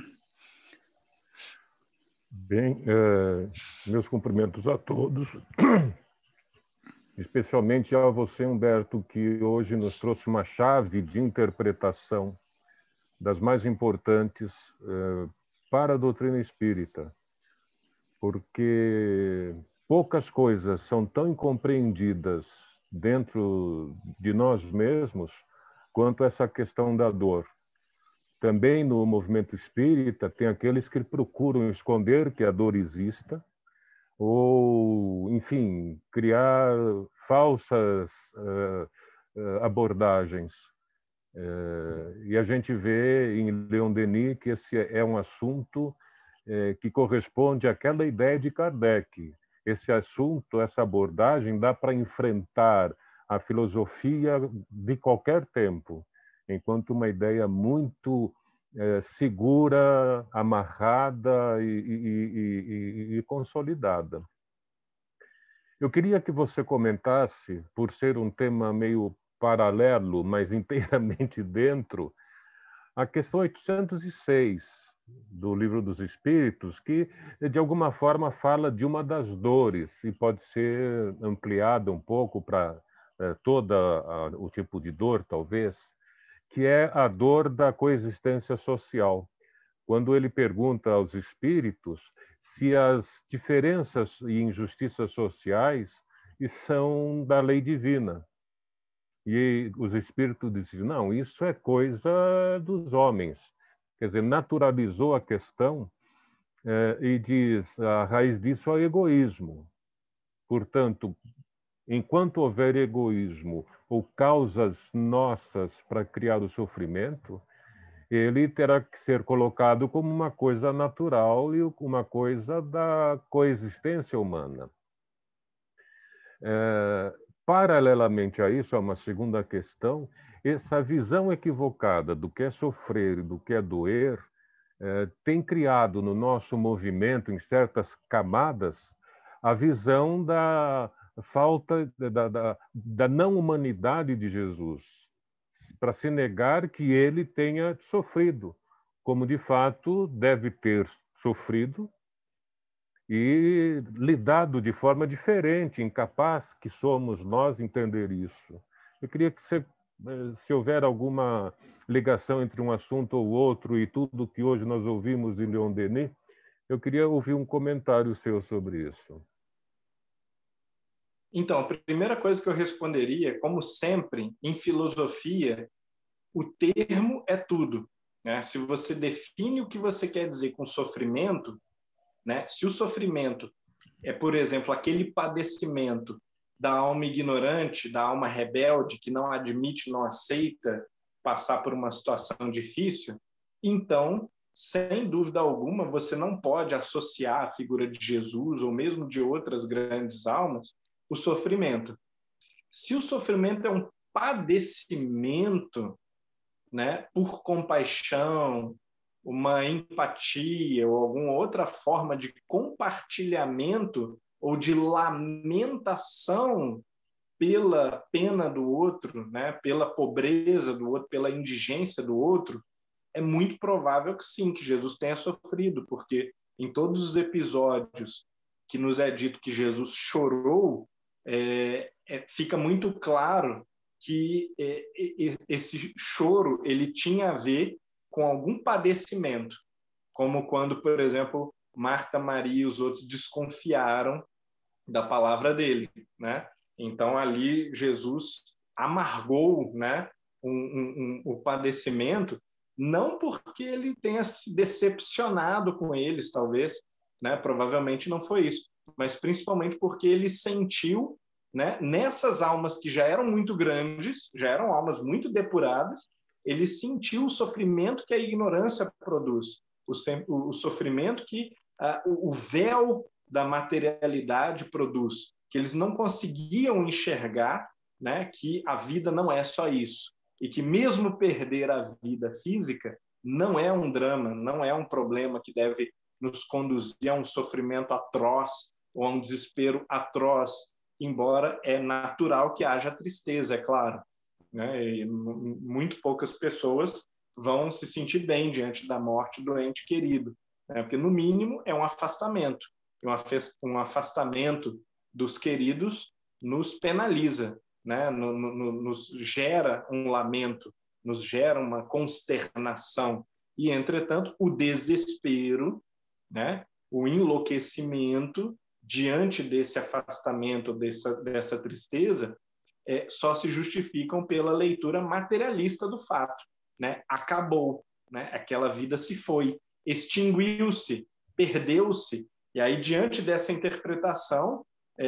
Bem, meus cumprimentos a todos, especialmente a você, Humberto, que hoje nos trouxe uma chave de interpretação das mais importantes para a doutrina espírita, porque poucas coisas são tão incompreendidas dentro de nós mesmos quanto essa questão da dor. Também no movimento espírita tem aqueles que procuram esconder que a dor exista, ou, enfim, criar falsas abordagens. E a gente vê em Leon Denis que esse é um assunto que corresponde àquela ideia de Kardec. Esse assunto, essa abordagem, dá para enfrentar a filosofia de qualquer tempo, enquanto uma ideia muito segura, amarrada e consolidada. Eu queria que você comentasse, por ser um tema meio paralelo, mas inteiramente dentro, a questão 806 do Livro dos Espíritos, que, de alguma forma, fala de uma das dores e pode ser ampliada um pouco para todo o tipo de dor, talvez, que é a dor da coexistência social. Quando ele pergunta aos espíritos se as diferenças e injustiças sociais são da lei divina. E os espíritos dizem, não, isso é coisa dos homens. Quer dizer, naturalizou a questão e diz, a raiz disso é o egoísmo. Portanto, enquanto houver egoísmo ou causas nossas para criar o sofrimento, ele terá que ser colocado como uma coisa natural e uma coisa da coexistência humana. Paralelamente a isso, há uma segunda questão, essa visão equivocada do que é sofrer e do que é doer tem criado no nosso movimento, em certas camadas, a visão da falta da não-humanidade de Jesus, para se negar que ele tenha sofrido, como de fato deve ter sofrido e lidado de forma diferente, incapaz que somos nós entender isso. Eu queria que você, se houver alguma ligação entre um assunto ou outro e tudo que hoje nós ouvimos de Leon Denis, eu queria ouvir um comentário seu sobre isso. Então, a primeira coisa que eu responderia, como sempre, em filosofia, o termo é tudo, né? Se você define o que você quer dizer com sofrimento, né? Se o sofrimento é, por exemplo, aquele padecimento da alma ignorante, da alma rebelde, que não admite, não aceita passar por uma situação difícil, então, sem dúvida alguma, você não pode associar a figura de Jesus ou mesmo de outras grandes almas o sofrimento. Se o sofrimento é um padecimento, né, por compaixão, uma empatia ou alguma outra forma de compartilhamento ou de lamentação pela pena do outro, né, pela pobreza do outro, pela indigência do outro, é muito provável que sim, que Jesus tenha sofrido, porque em todos os episódios que nos é dito que Jesus chorou, fica muito claro que esse choro ele tinha a ver com algum padecimento, como quando, por exemplo, Marta, Maria e os outros desconfiaram da palavra dele, né? Então ali Jesus amargou, né, o padecimento, não porque ele tenha se decepcionado com eles, talvez, né? Provavelmente não foi isso, mas principalmente porque ele sentiu, né, nessas almas que já eram muito grandes, já eram almas muito depuradas, ele sentiu o sofrimento que a ignorância produz, o sofrimento que o véu da materialidade produz, que eles não conseguiam enxergar, né, que a vida não é só isso, e que mesmo perder a vida física não é um drama, não é um problema que deve nos conduzir a um sofrimento atroz ou a um desespero atroz, embora é natural que haja tristeza, é claro, né? E muito poucas pessoas vão se sentir bem diante da morte do ente querido, né? Porque, no mínimo, é um afastamento. Um afastamento dos queridos nos penaliza, né? Nos gera um lamento, nos gera uma consternação. E, entretanto, o desespero, né? O enlouquecimento diante desse afastamento, dessa tristeza, só se justificam pela leitura materialista do fato, né? Acabou, né? Aquela vida se foi, extinguiu-se, perdeu-se. E aí, diante dessa interpretação,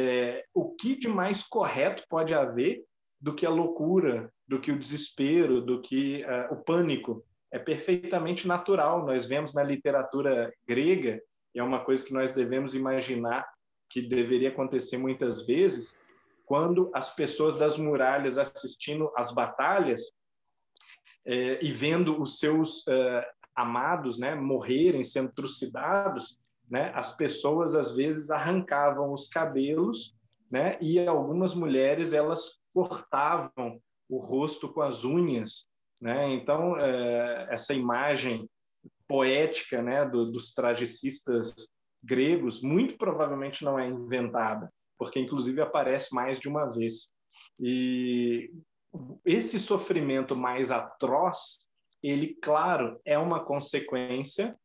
o que de mais correto pode haver do que a loucura, do que o desespero, do que o pânico? É perfeitamente natural. Nós vemos na literatura grega, e é uma coisa que nós devemos imaginar que deveria acontecer muitas vezes, quando as pessoas das muralhas assistindo às batalhas e vendo os seus amados, né, morrerem, sendo trucidados, né, as pessoas às vezes arrancavam os cabelos, né, e algumas mulheres elas cortavam o rosto com as unhas, né? Então essa imagem poética, né, dos tragicistas gregos muito provavelmente não é inventada, porque inclusive aparece mais de uma vez. E esse sofrimento mais atroz, ele, claro, é uma consequência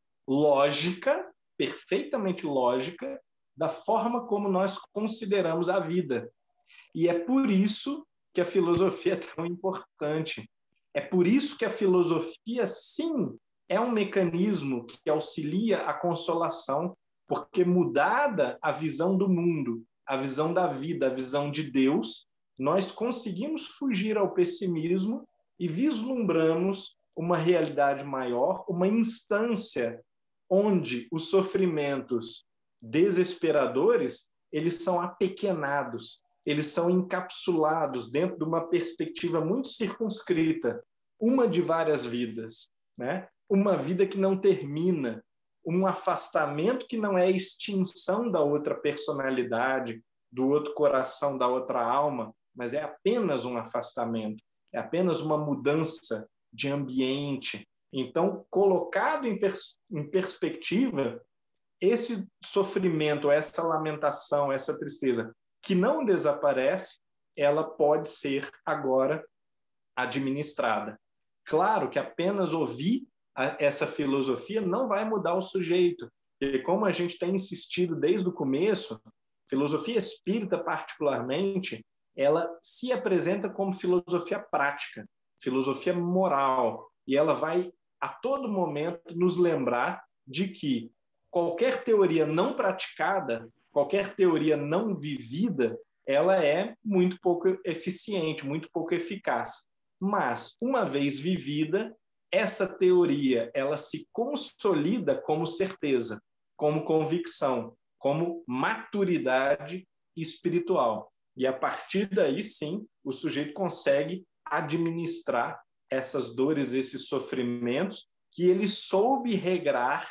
lógica, perfeitamente lógica, da forma como nós consideramos a vida. E é por isso que a filosofia é tão importante. É por isso que a filosofia, sim, é um mecanismo que auxilia a consolação, porque mudada a visão do mundo, a visão da vida, a visão de Deus, nós conseguimos fugir ao pessimismo e vislumbramos uma realidade maior, uma instância onde os sofrimentos desesperadores, eles são apequenados, eles são encapsulados dentro de uma perspectiva muito circunscrita, uma de várias vidas, né? Uma vida que não termina, um afastamento que não é a extinção da outra personalidade, do outro coração, da outra alma, mas é apenas um afastamento, é apenas uma mudança de ambiente. Então, colocado em perspectiva, esse sofrimento, essa lamentação, essa tristeza, que não desaparece, ela pode ser agora administrada. Claro que apenas ouvir essa filosofia não vai mudar o sujeito, porque como a gente tem insistido desde o começo, filosofia espírita particularmente, ela se apresenta como filosofia prática, filosofia moral, e ela vai a todo momento nos lembrar de que qualquer teoria não praticada, qualquer teoria não vivida, ela é muito pouco eficiente, muito pouco eficaz. Mas, uma vez vivida, essa teoria ela se consolida como certeza, como convicção, como maturidade espiritual. E a partir daí, sim, o sujeito consegue administrar essas dores, esses sofrimentos que ele soube regrar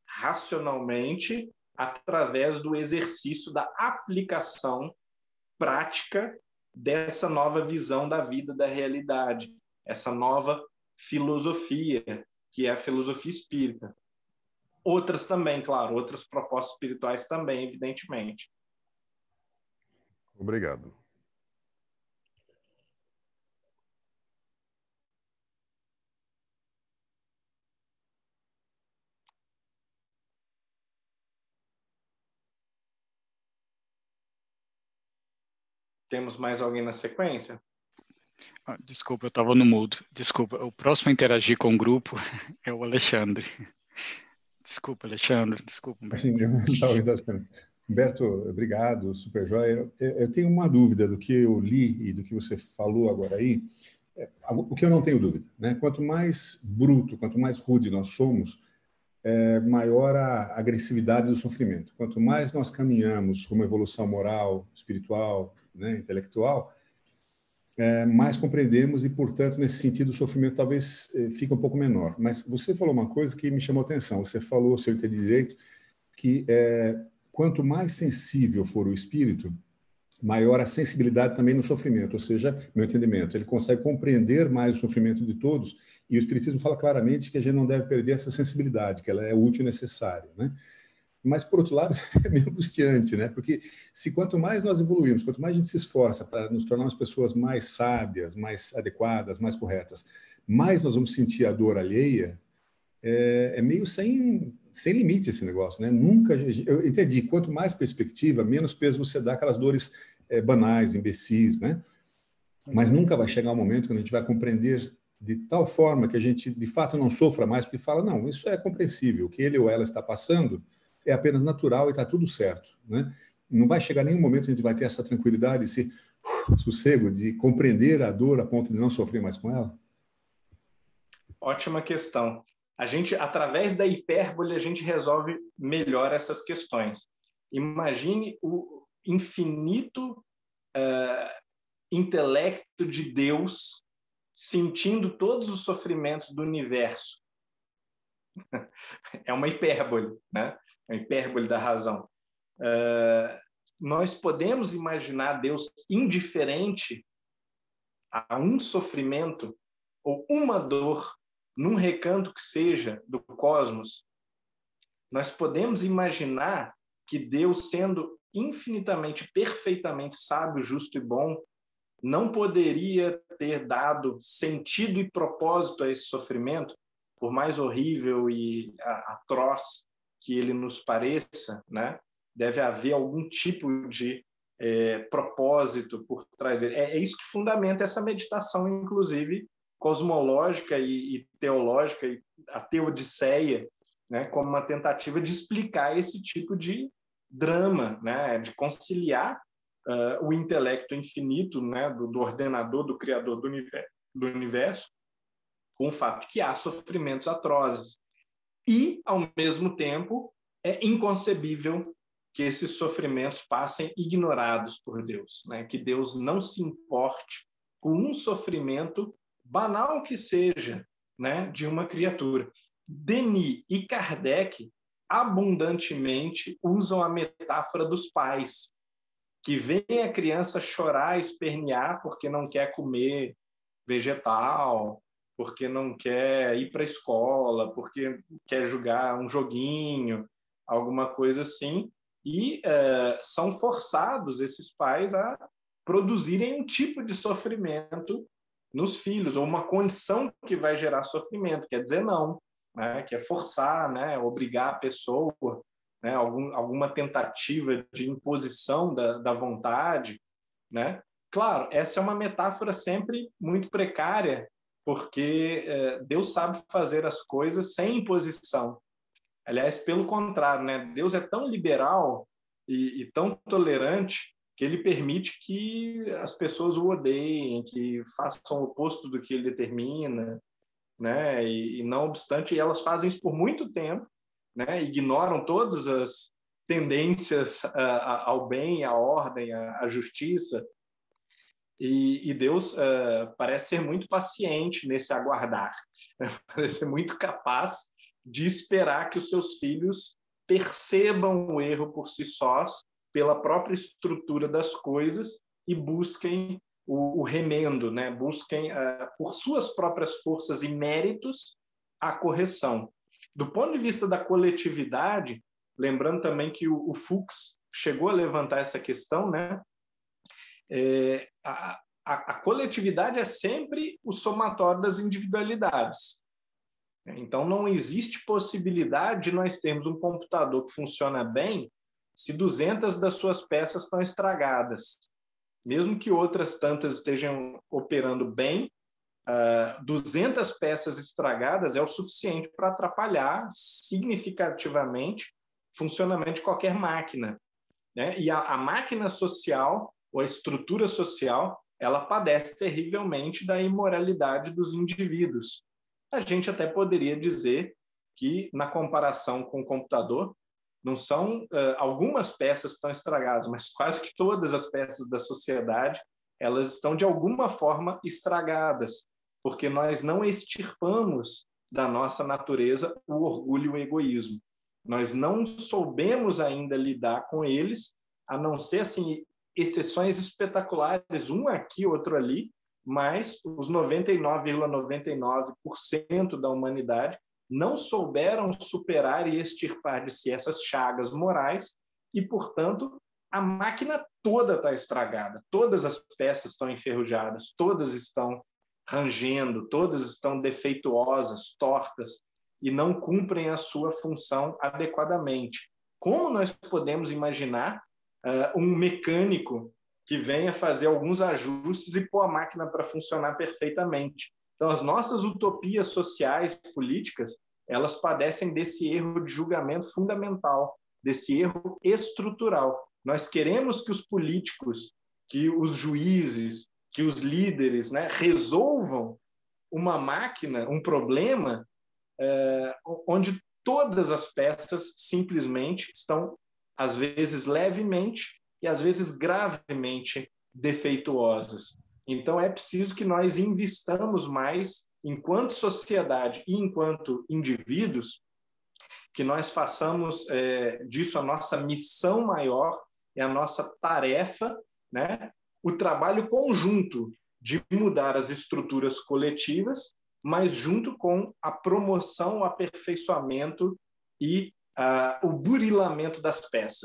racionalmente através do exercício da aplicação prática dessa nova visão da vida, da realidade, essa nova filosofia, que é a filosofia espírita. Outras também, claro, outras propostas espirituais também, evidentemente. Obrigado. Temos mais alguém na sequência? Desculpa, eu estava no mudo. Desculpa, o próximo a interagir com o grupo é o Alexandre. Desculpa, Alexandre. Desculpa, Humberto. Humberto, obrigado, super joia. Eu tenho uma dúvida do que eu li e do que você falou agora aí. O que eu não tenho dúvida, né? Quanto mais bruto, quanto mais rude nós somos, maior a agressividade do sofrimento. Quanto mais nós caminhamos com uma evolução moral, espiritual, né, intelectual, mais compreendemos e, portanto, nesse sentido, o sofrimento talvez fique um pouco menor. Mas você falou uma coisa que me chamou a atenção. Você falou, se eu entendi direito, que quanto mais sensível for o espírito, maior a sensibilidade também no sofrimento, ou seja, meu entendimento, ele consegue compreender mais o sofrimento de todos, e o Espiritismo fala claramente que a gente não deve perder essa sensibilidade, que ela é útil e necessária, né? Mas, por outro lado, é meio angustiante, né? Porque se quanto mais nós evoluímos, quanto mais a gente se esforça para nos tornarmos pessoas mais sábias, mais adequadas, mais corretas, mais nós vamos sentir a dor alheia, é meio sem limite esse negócio, né? Nunca, eu entendi, quanto mais perspectiva, menos peso você dá aquelas dores banais, imbecis, né? Mas nunca vai chegar um momento quando a gente vai compreender de tal forma que a gente, de fato, não sofra mais, porque fala, não, isso é compreensível, o que ele ou ela está passando é apenas natural e está tudo certo, né? Não vai chegar nenhum momento que a gente vai ter essa tranquilidade, esse sossego de compreender a dor a ponto de não sofrer mais com ela? Ótima questão. A gente, através da hipérbole, a gente resolve melhor essas questões. Imagine o infinito intelecto de Deus sentindo todos os sofrimentos do universo. É uma hipérbole, né? É uma hipérbole da razão. Nós podemos imaginar Deus indiferente a um sofrimento ou uma dor num recanto que seja do cosmos. Nós podemos imaginar que Deus, sendo infinitamente, perfeitamente sábio, justo e bom, não poderia ter dado sentido e propósito a esse sofrimento, por mais horrível e atroz que ele nos pareça, né? Deve haver algum tipo de propósito por trás dele. É isso que fundamenta essa meditação, inclusive cosmológica e teológica, e a teodiceia, né? Como uma tentativa de explicar esse tipo de drama, né? De conciliar o intelecto infinito, né? do ordenador, do criador do universo, com o fato de que há sofrimentos atrozes. E, ao mesmo tempo, é inconcebível que esses sofrimentos passem ignorados por Deus, né? Que Deus não se importe com um sofrimento, banal que seja, né? De uma criatura. Denis e Kardec abundantemente usam a metáfora dos pais, que veem a criança chorar, espernear porque não quer comer vegetal, porque não quer ir para a escola, porque quer jogar um joguinho, alguma coisa assim, e são forçados esses pais a produzirem um tipo de sofrimento nos filhos, ou uma condição que vai gerar sofrimento, quer dizer não, né? Que é forçar, né? Obrigar a pessoa, né? Alguma tentativa de imposição da vontade, né? Claro, essa é uma metáfora sempre muito precária, porque Deus sabe fazer as coisas sem imposição. Aliás, pelo contrário, né? Deus é tão liberal e tão tolerante que ele permite que as pessoas o odeiem, que façam o oposto do que ele determina, né? E não obstante, elas fazem isso por muito tempo, né? Ignoram todas as tendências ao bem, à ordem, à justiça. E Deus parece ser muito paciente nesse aguardar, né? Parece ser muito capaz de esperar que os seus filhos percebam o erro por si sós, pela própria estrutura das coisas, e busquem o remendo, né? Busquem, por suas próprias forças e méritos, a correção. Do ponto de vista da coletividade, lembrando também que o Fuchs chegou a levantar essa questão, né? A coletividade é sempre o somatório das individualidades. Então, não existe possibilidade de nós termos um computador que funciona bem se 200 das suas peças estão estragadas. Mesmo que outras tantas estejam operando bem, 200 peças estragadas é o suficiente para atrapalhar significativamente o funcionamento de qualquer máquina, né? E a máquina social, ou a estrutura social, ela padece terrivelmente da imoralidade dos indivíduos. A gente até poderia dizer que, na comparação com o computador, não são algumas peças que estão estragadas, mas quase que todas as peças da sociedade, elas estão de alguma forma estragadas, porque nós não extirpamos da nossa natureza o orgulho e o egoísmo. Nós não soubemos ainda lidar com eles, a não ser assim, exceções espetaculares, um aqui, outro ali, mas os 99,99% da humanidade não souberam superar e extirpar de si essas chagas morais e, portanto, a máquina toda está estragada, todas as peças estão enferrujadas, todas estão rangendo, todas estão defeituosas, tortas e não cumprem a sua função adequadamente. Como nós podemos imaginar um mecânico que venha fazer alguns ajustes e pôr a máquina para funcionar perfeitamente? Então, as nossas utopias sociais, políticas, elas padecem desse erro de julgamento fundamental, desse erro estrutural. Nós queremos que os políticos, que os juízes, que os líderes, né, resolvam uma máquina, um problema, onde todas as peças simplesmente estão, às vezes levemente e às vezes gravemente defeituosas. Então, é preciso que nós investamos mais, enquanto sociedade e enquanto indivíduos, que nós façamos disso a nossa missão maior, é a nossa tarefa, né? O trabalho conjunto de mudar as estruturas coletivas, mas junto com a promoção, o aperfeiçoamento e o burilamento das peças.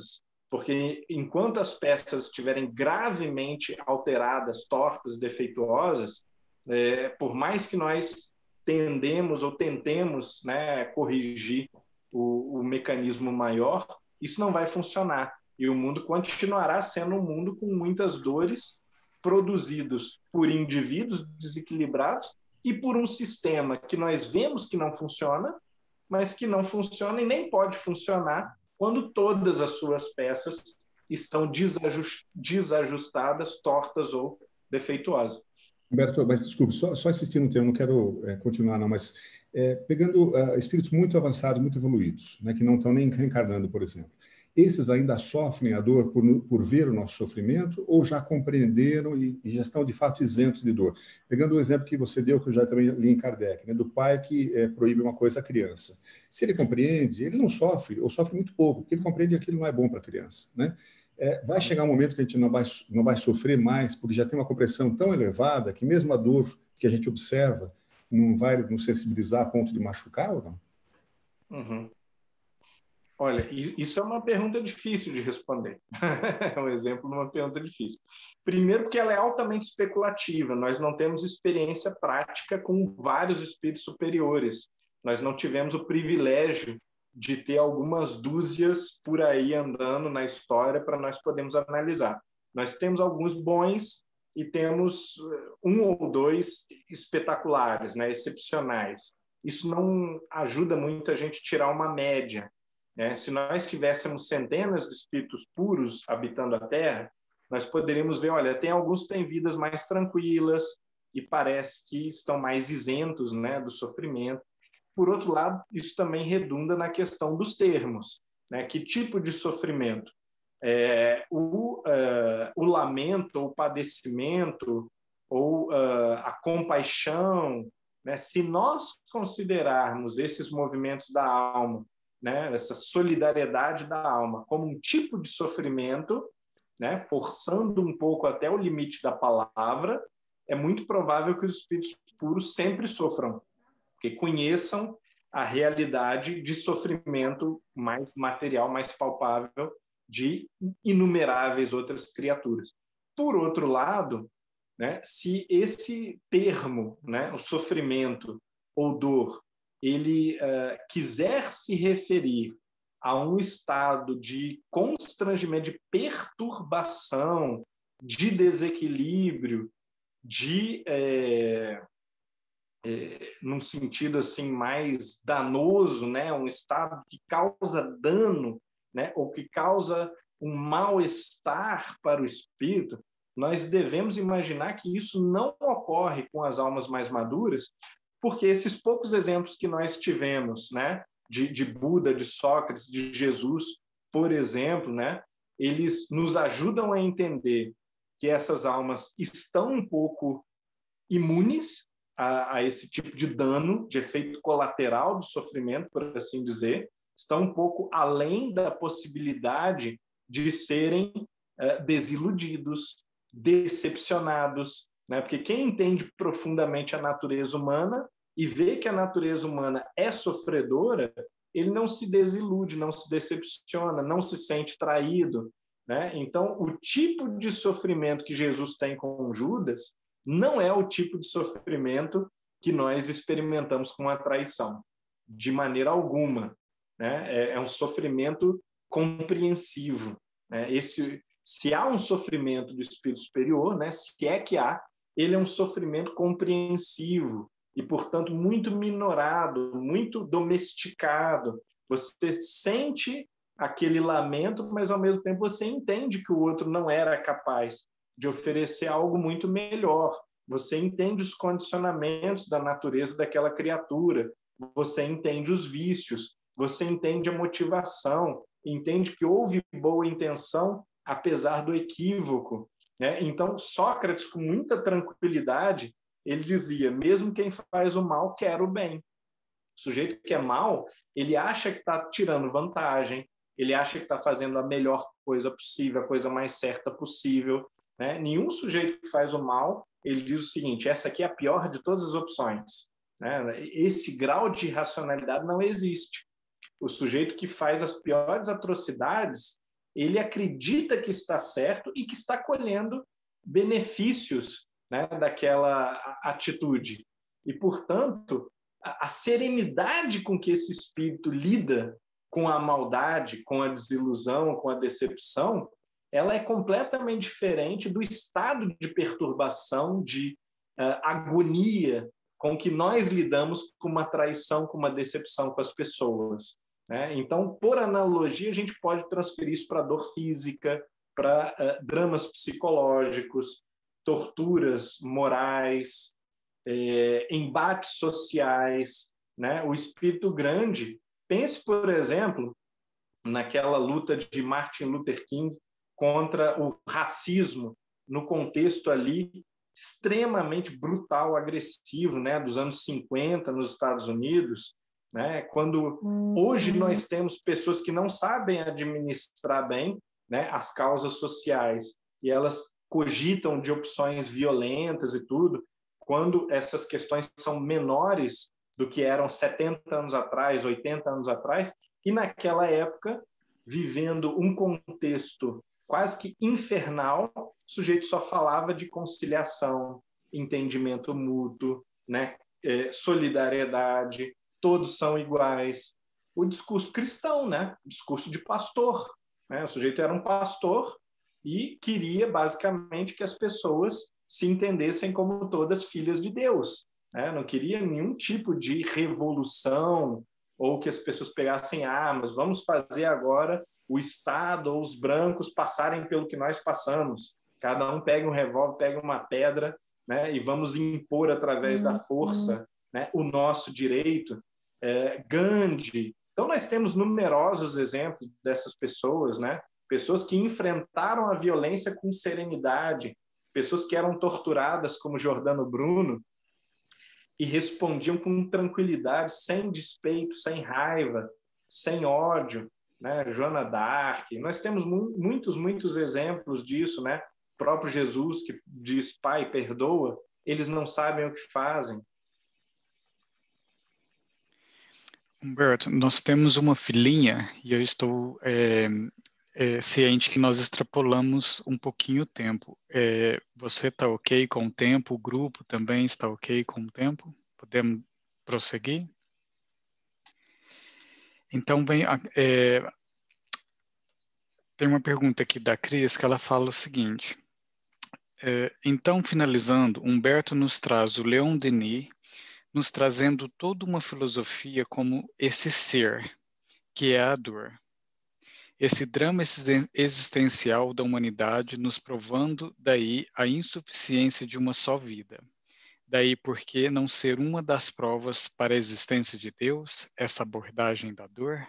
porque enquanto as peças estiverem gravemente alteradas, tortas, defeituosas, por mais que nós tentemos, né, corrigir o mecanismo maior, isso não vai funcionar. E o mundo continuará sendo um mundo com muitas dores produzidos por indivíduos desequilibrados e por um sistema que nós vemos que não funciona, mas que não funciona e nem pode funcionar quando todas as suas peças estão desajustadas, tortas ou defeituosas. Humberto, mas desculpe, só insistindo no tema, não quero continuar não, mas pegando espíritos muito avançados, muito evoluídos, né, que não estão nem reencarnando, por exemplo, esses ainda sofrem a dor por ver o nosso sofrimento ou já compreenderam e já estão de fato isentos de dor? Pegando o exemplo que você deu, que eu já também li em Kardec, né, do pai que proíbe uma coisa à criança. Se ele compreende, ele não sofre, ou sofre muito pouco, porque ele compreende que aquilo não é bom para a criança, né? Vai chegar um momento que a gente não vai sofrer mais, porque já tem uma compreensão tão elevada que mesmo a dor que a gente observa não vai nos sensibilizar a ponto de machucar ou não? Uhum. Olha, isso é uma pergunta difícil de responder. É um exemplo de uma pergunta difícil. Primeiro, porque ela é altamente especulativa. Nós não temos experiência prática com vários espíritos superiores. Nós não tivemos o privilégio de ter algumas dúzias por aí andando na história para nós podermos analisar. Nós temos alguns bons e temos um ou dois espetaculares, né, excepcionais. Isso não ajuda muito a gente tirar uma média. Se nós tivéssemos centenas de espíritos puros habitando a Terra, nós poderíamos ver, olha, tem alguns que têm vidas mais tranquilas e parece que estão mais isentos, né, do sofrimento. Por outro lado, isso também redunda na questão dos termos, né? Que tipo de sofrimento? O lamento, ou o padecimento, ou a compaixão, né? Se nós considerarmos esses movimentos da alma, né, essa solidariedade da alma como um tipo de sofrimento, né, forçando um pouco até o limite da palavra, é muito provável que os espíritos puros sempre sofram, porque conheçam a realidade de sofrimento mais material, mais palpável de inumeráveis outras criaturas. Por outro lado, né, se esse termo, né, o sofrimento ou dor, ele quiser se referir a um estado de constrangimento, de perturbação, de desequilíbrio, num sentido assim mais danoso, né, um estado que causa dano, né, ou que causa um mal-estar para o espírito, nós devemos imaginar que isso não ocorre com as almas mais maduras, porque esses poucos exemplos que nós tivemos, né, de Buda, de Sócrates, de Jesus, por exemplo, né, eles nos ajudam a entender que essas almas estão um pouco imunes a esse tipo de dano, de efeito colateral do sofrimento, por assim dizer, estão um pouco além da possibilidade de serem desiludidos, decepcionados, né? Porque quem entende profundamente a natureza humana e vê que a natureza humana é sofredora, ele não se desilude, não se decepciona, não se sente traído, né? Então, o tipo de sofrimento que Jesus tem com Judas não é o tipo de sofrimento que nós experimentamos com a traição, de maneira alguma, né? É um sofrimento compreensivo, né? Se há um sofrimento do espírito superior, né, se é que há, ele é um sofrimento compreensivo e, portanto, muito minorado, muito domesticado. Você sente aquele lamento, mas, ao mesmo tempo, você entende que o outro não era capaz de oferecer algo muito melhor. Você entende os condicionamentos da natureza daquela criatura, você entende os vícios, você entende a motivação, entende que houve boa intenção, apesar do equívoco, né? Então, Sócrates, com muita tranquilidade, ele dizia, mesmo quem faz o mal quer o bem. O sujeito que é mal, ele acha que está tirando vantagem, ele acha que está fazendo a melhor coisa possível, a coisa mais certa possível, né? Nenhum sujeito que faz o mal, ele diz o seguinte, essa aqui é a pior de todas as opções, né? Esse grau de racionalidade não existe. O sujeito que faz as piores atrocidades, ele acredita que está certo e que está colhendo benefícios, né, daquela atitude. E, portanto, a serenidade com que esse espírito lida com a maldade, com a desilusão, com a decepção, ela é completamente diferente do estado de perturbação, de agonia com que nós lidamos com uma traição, com uma decepção com as pessoas, né? Então, por analogia, a gente pode transferir isso para dor física, para dramas psicológicos, torturas morais, embates sociais, né? O espírito grande, pense, por exemplo, naquela luta de Martin Luther King contra o racismo, no contexto ali extremamente brutal, agressivo, né, dos anos 50 nos Estados Unidos, né, quando hoje nós temos pessoas que não sabem administrar bem, né, as causas sociais, e elas cogitam de opções violentas e tudo, quando essas questões são menores do que eram 70 anos atrás, 80 anos atrás, e naquela época, vivendo um contexto quase que infernal, o sujeito só falava de conciliação, entendimento mútuo, né? Solidariedade, todos são iguais. O discurso cristão, né? O discurso de pastor, né? O sujeito era um pastor e queria, basicamente, que as pessoas se entendessem como todas filhas de Deus, né? Não queria nenhum tipo de revolução ou que as pessoas pegassem armas. Vamos fazer agora o Estado ou os brancos passarem pelo que nós passamos. Cada um pega um revólver, pega uma pedra, né, e vamos impor através da força, né, o nosso direito. Gandhi. Então, nós temos numerosos exemplos dessas pessoas, né? Pessoas que enfrentaram a violência com serenidade, pessoas que eram torturadas, como Giordano Bruno, e respondiam com tranquilidade, sem despeito, sem raiva, sem ódio, né? Joana d'Arc. Nós temos muitos exemplos disso, né? O próprio Jesus que diz: Pai, perdoa, eles não sabem o que fazem. Humberto, nós temos uma filhinha e eu estou ciente que nós extrapolamos um pouquinho o tempo. Você está ok com o tempo? O grupo também está ok com o tempo? Podemos prosseguir? Então, bem, tem uma pergunta aqui da Cris que ela fala o seguinte. Então, finalizando, Humberto nos traz o Leon Denis, nos trazendo toda uma filosofia como esse ser, que é a dor. Esse drama existencial da humanidade nos provando daí a insuficiência de uma só vida. Daí por que não ser uma das provas para a existência de Deus, essa abordagem da dor?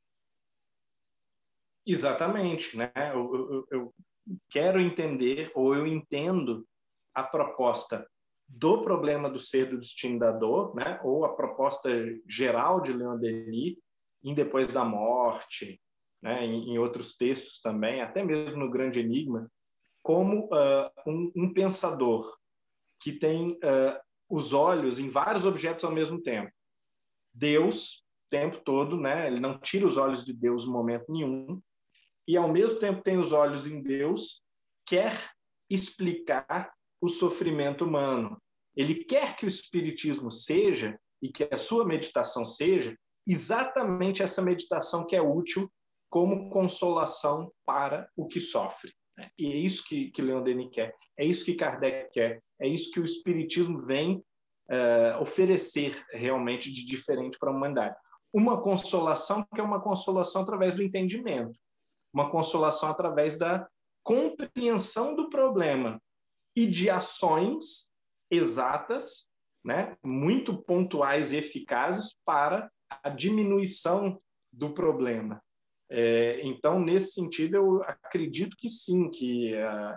Exatamente, né? Eu quero entender, ou eu entendo a proposta do problema do ser, do destino da dor, né? Ou a proposta geral de Leon Denis, em Depois da Morte, né? Em outros textos também, até mesmo no Grande Enigma, como um pensador que tem os olhos em vários objetos ao mesmo tempo. Deus, o tempo todo, né? Ele não tira os olhos de Deus em momento nenhum, e ao mesmo tempo tem os olhos em Deus, quer explicar o sofrimento humano. Ele quer que o espiritismo seja, e que a sua meditação seja, exatamente essa meditação que é útil como consolação para o que sofre. E é isso que Leon Denis quer, é isso que Kardec quer, é isso que o espiritismo vem oferecer realmente de diferente para a humanidade. Uma consolação que é uma consolação através do entendimento, uma consolação através da compreensão do problema e de ações exatas, né, muito pontuais e eficazes para a diminuição do problema. Então, nesse sentido, eu acredito que sim, que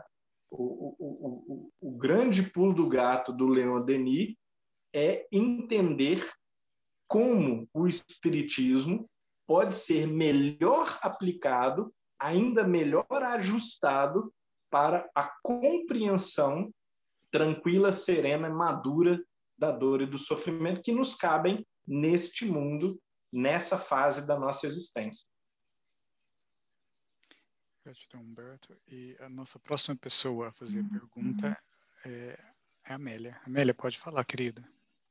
o grande pulo do gato do Leon Denis é entender como o espiritismo pode ser melhor aplicado, ainda melhor ajustado para a compreensão tranquila, serena, madura da dor e do sofrimento que nos cabem neste mundo, nessa fase da nossa existência. Gratidão, Humberto. E a nossa próxima pessoa a fazer a pergunta é a Amélia. Amélia, pode falar, querida.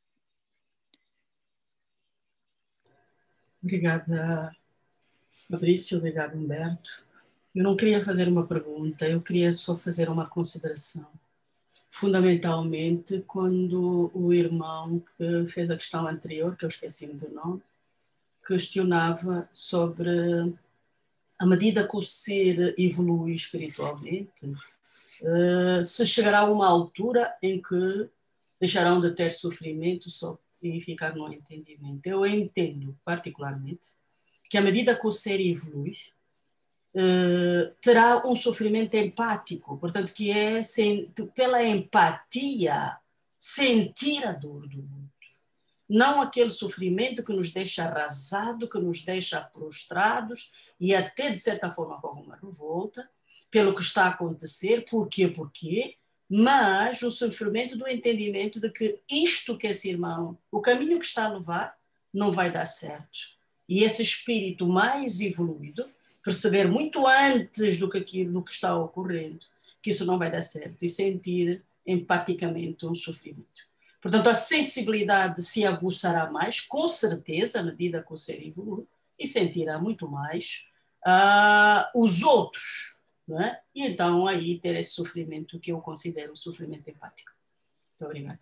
Obrigada, Fabrício. Obrigada, Humberto. Eu não queria fazer uma pergunta, eu queria só fazer uma consideração. Fundamentalmente, quando o irmão que fez a questão anterior, que eu esqueci-me do nome, questionava sobre à medida que o ser evolui espiritualmente, se chegará a uma altura em que deixarão de ter sofrimento só e ficar no entendimento. Eu entendo, particularmente, que à medida que o ser evolui, terá um sofrimento empático, portanto, que é pela empatia sentir a dor do outro. Não aquele sofrimento que nos deixa arrasado, que nos deixa prostrados e até, de certa forma, com alguma revolta pelo que está a acontecer, porquê, mas o sofrimento do entendimento de que isto que esse irmão, o caminho que está a levar, não vai dar certo. E esse espírito mais evoluído, perceber muito antes do que está ocorrendo, que isso não vai dar certo, e sentir empaticamente um sofrimento. Portanto, a sensibilidade se aguçará mais, com certeza, à medida que o ser evolui, e sentirá muito mais os outros, não é? E então aí ter esse sofrimento que eu considero um sofrimento empático. Muito obrigada.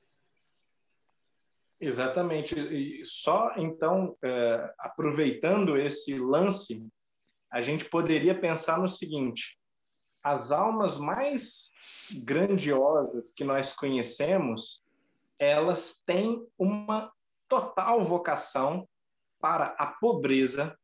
Exatamente. E só então, aproveitando esse lance, a gente poderia pensar no seguinte: as almas mais grandiosas que nós conhecemos, elas têm uma total vocação para a pobreza,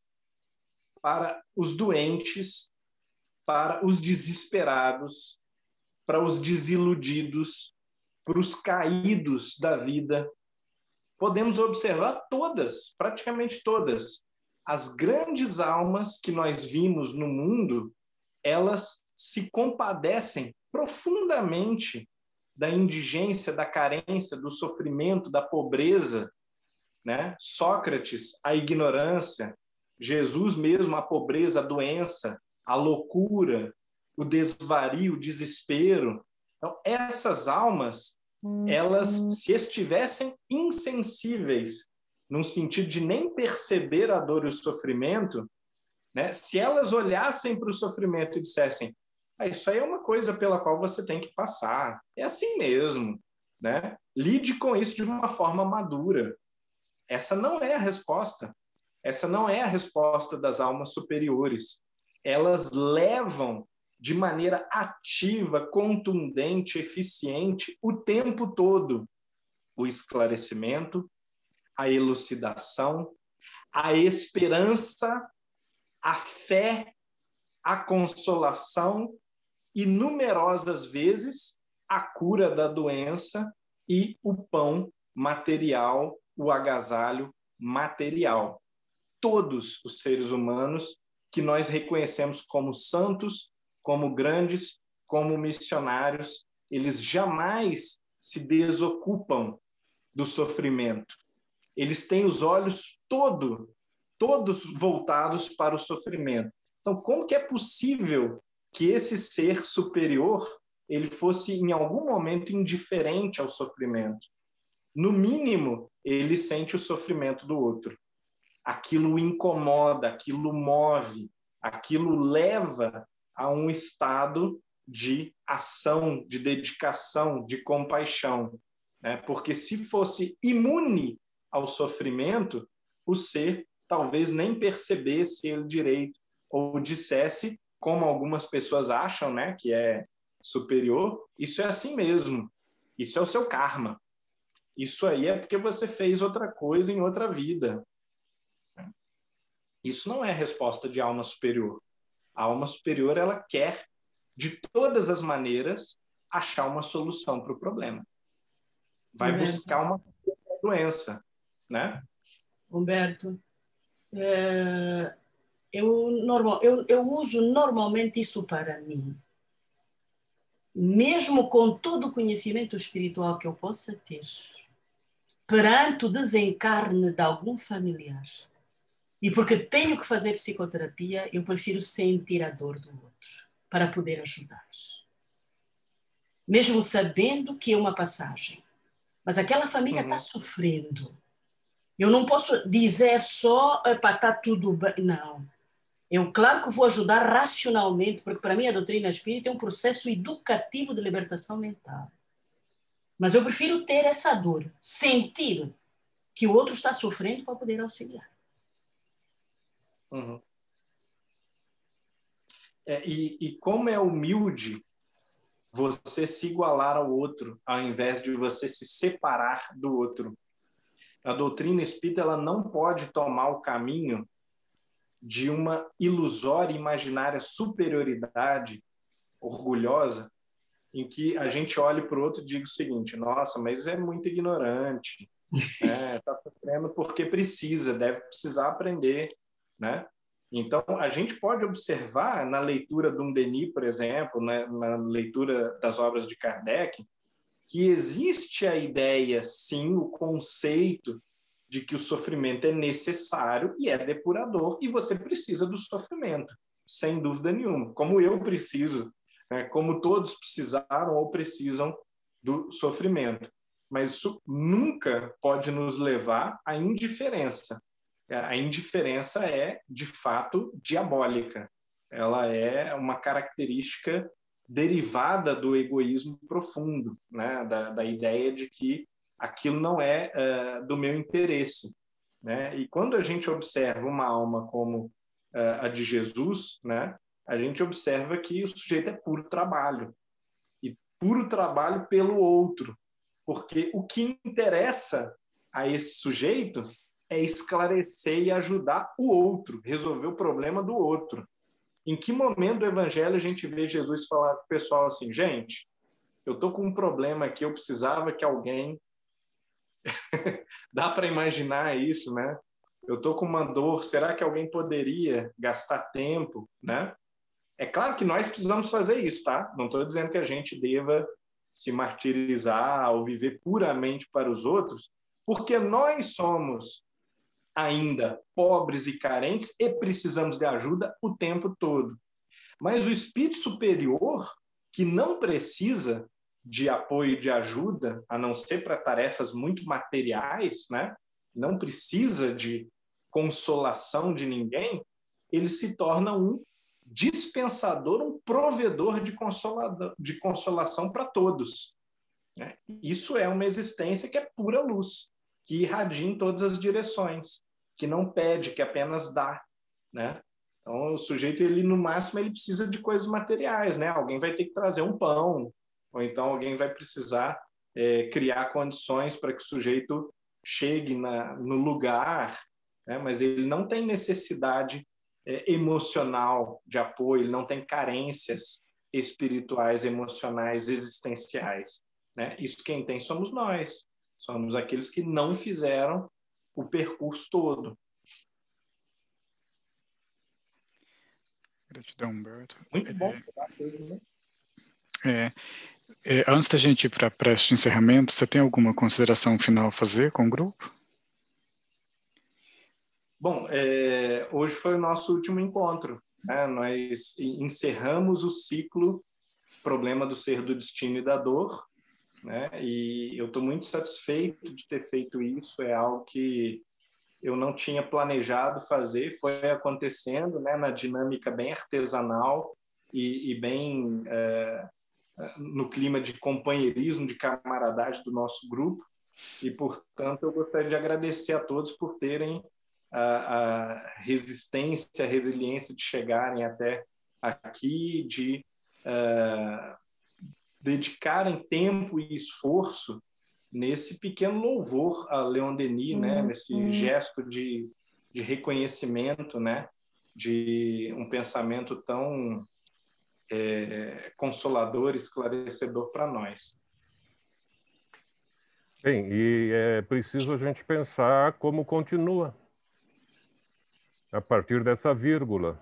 para os doentes, para os desesperados, para os desiludidos, para os caídos da vida. Podemos observar todas, praticamente todas. As grandes almas que nós vimos no mundo, elas se compadecem profundamente da indigência, da carência, do sofrimento, da pobreza, né? Sócrates, a ignorância, Jesus mesmo, a pobreza, a doença, a loucura, o desvario, o desespero. Então, essas almas, elas, se estivessem insensíveis, no sentido de nem perceber a dor e o sofrimento, né? Se elas olhassem para o sofrimento e dissessem: isso aí é uma coisa pela qual você tem que passar, é assim mesmo, né? Lide com isso de uma forma madura. Essa não é a resposta. Essa não é a resposta das almas superiores. Elas levam de maneira ativa, contundente, eficiente, o tempo todo, o esclarecimento, a elucidação, a esperança, a fé, a consolação e, numerosas vezes, a cura da doença e o pão material, o agasalho material. Todos os seres humanos que nós reconhecemos como santos, como grandes, como missionários, eles jamais se desocupam do sofrimento. Eles têm os olhos todos voltados para o sofrimento. Então, como que é possível que esse ser superior ele fosse, em algum momento, indiferente ao sofrimento? No mínimo, ele sente o sofrimento do outro. Aquilo o incomoda, aquilo move, aquilo leva a um estado de ação, de dedicação, de compaixão, né? Porque se fosse imune ao sofrimento, o ser talvez nem percebesse ele direito, ou dissesse, como algumas pessoas acham, né, que é superior: isso é assim mesmo, isso é o seu karma, isso aí é porque você fez outra coisa em outra vida. Isso não é resposta de alma superior. A alma superior, ela quer, de todas as maneiras, achar uma solução para o problema. Vai buscar uma doença, né? Humberto, eu uso normalmente isso para mim. Mesmo com todo o conhecimento espiritual que eu possa ter, perante o desencarne de algum familiar, E porque tenho que fazer psicoterapia, eu prefiro sentir a dor do outro para poder ajudar. Mesmo sabendo que é uma passagem. Mas aquela família está sofrendo. Eu não posso dizer só, está tudo bem. Não. Eu, claro que vou ajudar racionalmente, porque para mim a doutrina espírita é um processo educativo de libertação mental. Mas eu prefiro ter essa dor, sentir que o outro está sofrendo para poder auxiliar. Uhum. E como é humilde você se igualar ao outro, ao invés de você se separar do outro. A doutrina espírita ela não pode tomar o caminho de uma ilusória, imaginária superioridade orgulhosa, em que a gente olhe para o outro e diga o seguinte: nossa, mas é muito ignorante, né? Está sofrendo porque precisa, deve precisar aprender, né? Então, a gente pode observar na leitura de um Denis, por exemplo, né, na leitura das obras de Kardec, que existe a ideia, sim, o conceito de que o sofrimento é necessário e é depurador, e você precisa do sofrimento, sem dúvida nenhuma. Como eu preciso, né, como todos precisaram ou precisam do sofrimento. Mas isso nunca pode nos levar à indiferença. A indiferença é, de fato, diabólica. Ela é uma característica derivada do egoísmo profundo, né? da ideia de que aquilo não é do meu interesse. Né? E quando a gente observa uma alma como a de Jesus, né? A gente observa que o sujeito é puro trabalho. E puro trabalho pelo outro. Porque o que interessa a esse sujeito é esclarecer e ajudar o outro, resolver o problema do outro. Em que momento do evangelho a gente vê Jesus falar para o pessoal assim: gente, eu estou com um problema aqui, eu precisava que alguém... Dá para imaginar isso, né? Eu estou com uma dor, será que alguém poderia gastar tempo, né? É claro que nós precisamos fazer isso, tá? Não estou dizendo que a gente deva se martirizar ou viver puramente para os outros, porque nós somos ainda pobres e carentes e precisamos de ajuda o tempo todo. Mas o espírito superior, que não precisa de apoio e de ajuda, a não ser para tarefas muito materiais, né? Não precisa de consolação de ninguém, ele se torna um dispensador, um provedor de consolação para todos. Né? Isso é uma existência que é pura luz, que irradia em todas as direções, que não pede, que apenas dá, né? Então, o sujeito, ele no máximo, ele precisa de coisas materiais, né? Alguém vai ter que trazer um pão, ou então alguém vai precisar criar condições para que o sujeito chegue no lugar, né? Mas ele não tem necessidade emocional de apoio, ele não tem carências espirituais, emocionais, existenciais, né? Isso quem tem somos nós, somos aqueles que não fizeram o percurso todo. Gratidão, Humberto. Muito bom. Antes da gente ir para a prece de encerramento, você tem alguma consideração final a fazer com o grupo? Bom, hoje foi o nosso último encontro, né? Nós encerramos o ciclo Problema do Ser, do Destino e da Dor, né? E eu estou muito satisfeito de ter feito isso. É algo que eu não tinha planejado fazer, foi acontecendo, né, na dinâmica bem artesanal e bem no clima de companheirismo, de camaradagem do nosso grupo. E, portanto, eu gostaria de agradecer a todos por terem a resistência, a resiliência de chegarem até aqui, de dedicarem tempo e esforço nesse pequeno louvor a Leon Denis, né? Nesse gesto de reconhecimento, né? De um pensamento tão consolador, esclarecedor para nós. Bem, e é preciso a gente pensar como continua a partir dessa vírgula.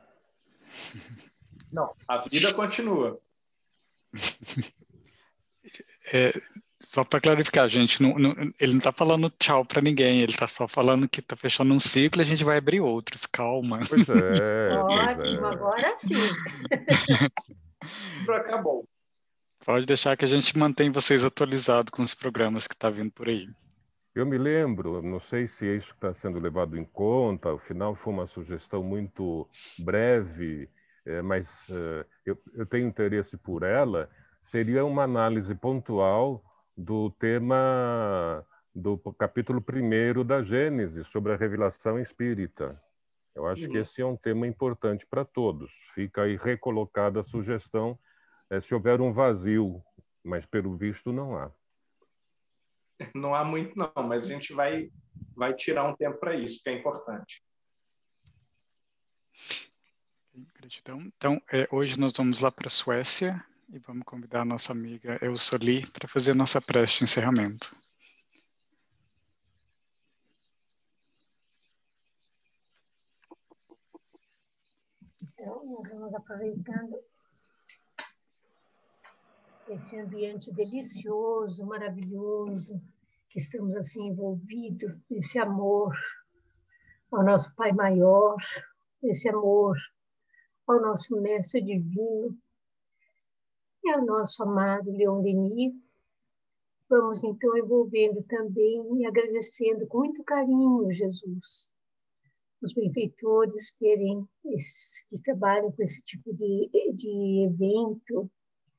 Não, a vida continua. Só para clarificar, gente, ele não está falando tchau para ninguém, ele está só falando que está fechando um ciclo e a gente vai abrir outros. Calma. Pois é, Ótimo, agora sim. Acabou. Pode deixar que a gente mantém vocês atualizados com os programas que tá vindo por aí. Eu me lembro, não sei se é isso que está sendo levado em conta, afinal foi uma sugestão muito breve, mas eu tenho interesse por ela, seria uma análise pontual do tema do capítulo 1º da Gênesis, sobre a revelação espírita. Eu acho que esse é um tema importante para todos. Fica aí recolocada a sugestão, se houver um vazio, mas pelo visto não há. Não há muito, não, mas a gente vai tirar um tempo para isso, que é importante. Gratidão. Então, hoje nós vamos lá para a Suécia e vamos convidar a nossa amiga Elsoli para fazer a nossa prece de encerramento. Então, nós vamos aproveitando esse ambiente delicioso, maravilhoso, que estamos assim envolvidos nesse amor ao nosso Pai Maior, esse amor ao nosso Mestre Divino e ao nosso amado Leon Denis. Vamos então envolvendo também e agradecendo com muito carinho, Jesus, os benfeitores que trabalham com esse tipo de evento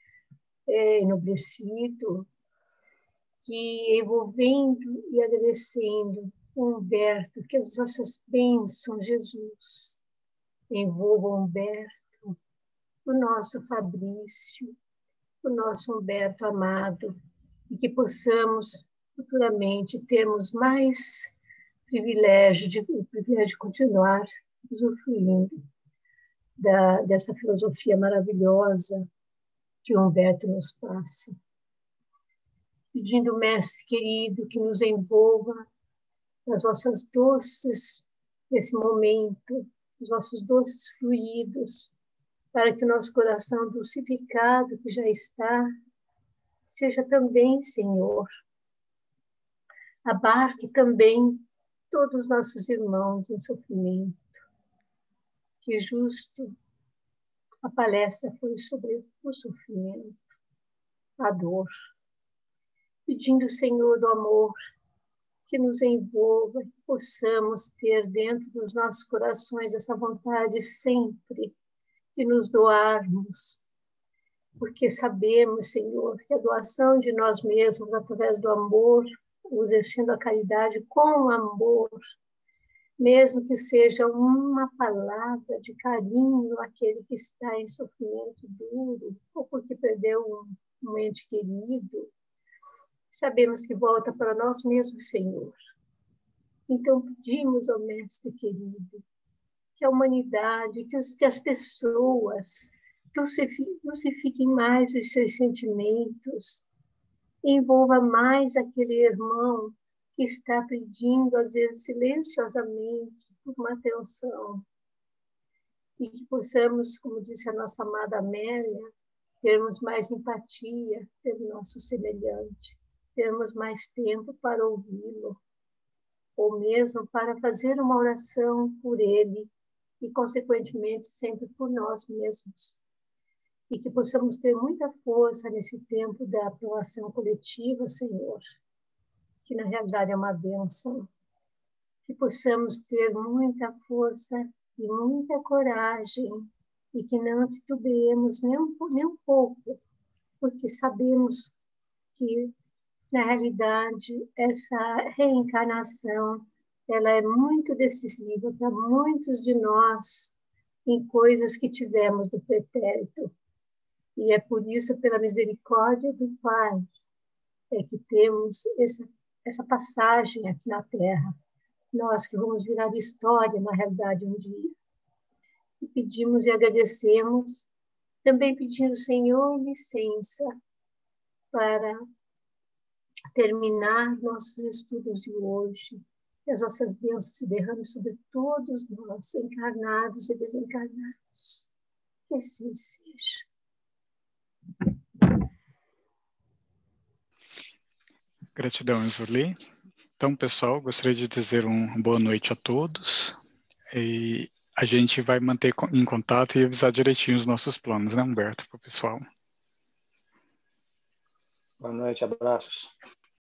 enobrecido, que envolvendo e agradecendo o Humberto, que as nossas bênçãos, Jesus, envolvam Humberto, o nosso Fabrício, o nosso Humberto amado, e que possamos futuramente termos mais privilégio de continuar usufruindo dessa filosofia maravilhosa que o Humberto nos passa. Pedindo, Mestre querido, que nos envolva nas vossas doces, nesse momento, os vossos doces fluidos, para que o nosso coração dulcificado, que já está, seja também, Senhor, abarque também todos os nossos irmãos em sofrimento. Que justo a palestra foi sobre o sofrimento, a dor. Pedindo, Senhor, do amor, que nos envolva, que possamos ter dentro dos nossos corações essa vontade sempre de nos doarmos, porque sabemos, Senhor, que a doação de nós mesmos através do amor, exercendo a caridade com amor, mesmo que seja uma palavra de carinho àquele que está em sofrimento duro, ou porque perdeu um ente querido, sabemos que volta para nós mesmos, Senhor. Então pedimos ao Mestre querido que a humanidade, que as pessoas dulcifiquem mais os seus sentimentos, envolva mais aquele irmão que está pedindo, às vezes silenciosamente, por uma atenção. E que possamos, como disse a nossa amada Amélia, termos mais empatia pelo nosso semelhante, termos mais tempo para ouvi-lo, ou mesmo para fazer uma oração por ele e, consequentemente, sempre por nós mesmos. E que possamos ter muita força nesse tempo da aprovação coletiva, Senhor, que na realidade é uma bênção. Que possamos ter muita força e muita coragem e que não titubeemos nem um pouco, porque sabemos que, na realidade, essa reencarnação ela é muito decisiva para muitos de nós em coisas que tivemos do pretérito. E é por isso, pela misericórdia do Pai, que temos essa passagem aqui na Terra. Nós que vamos virar história, na realidade, um dia. E pedimos e agradecemos, também pedindo, Senhor, licença para terminar nossos estudos de hoje. Que as nossas bênçãos se derramem sobre todos nós, encarnados e desencarnados. Que assim seja. Gratidão, Zuli. Então, pessoal, gostaria de dizer uma boa noite a todos. E a gente vai manter em contato e avisar direitinho os nossos planos, né, Humberto, para o pessoal. Boa noite, abraços.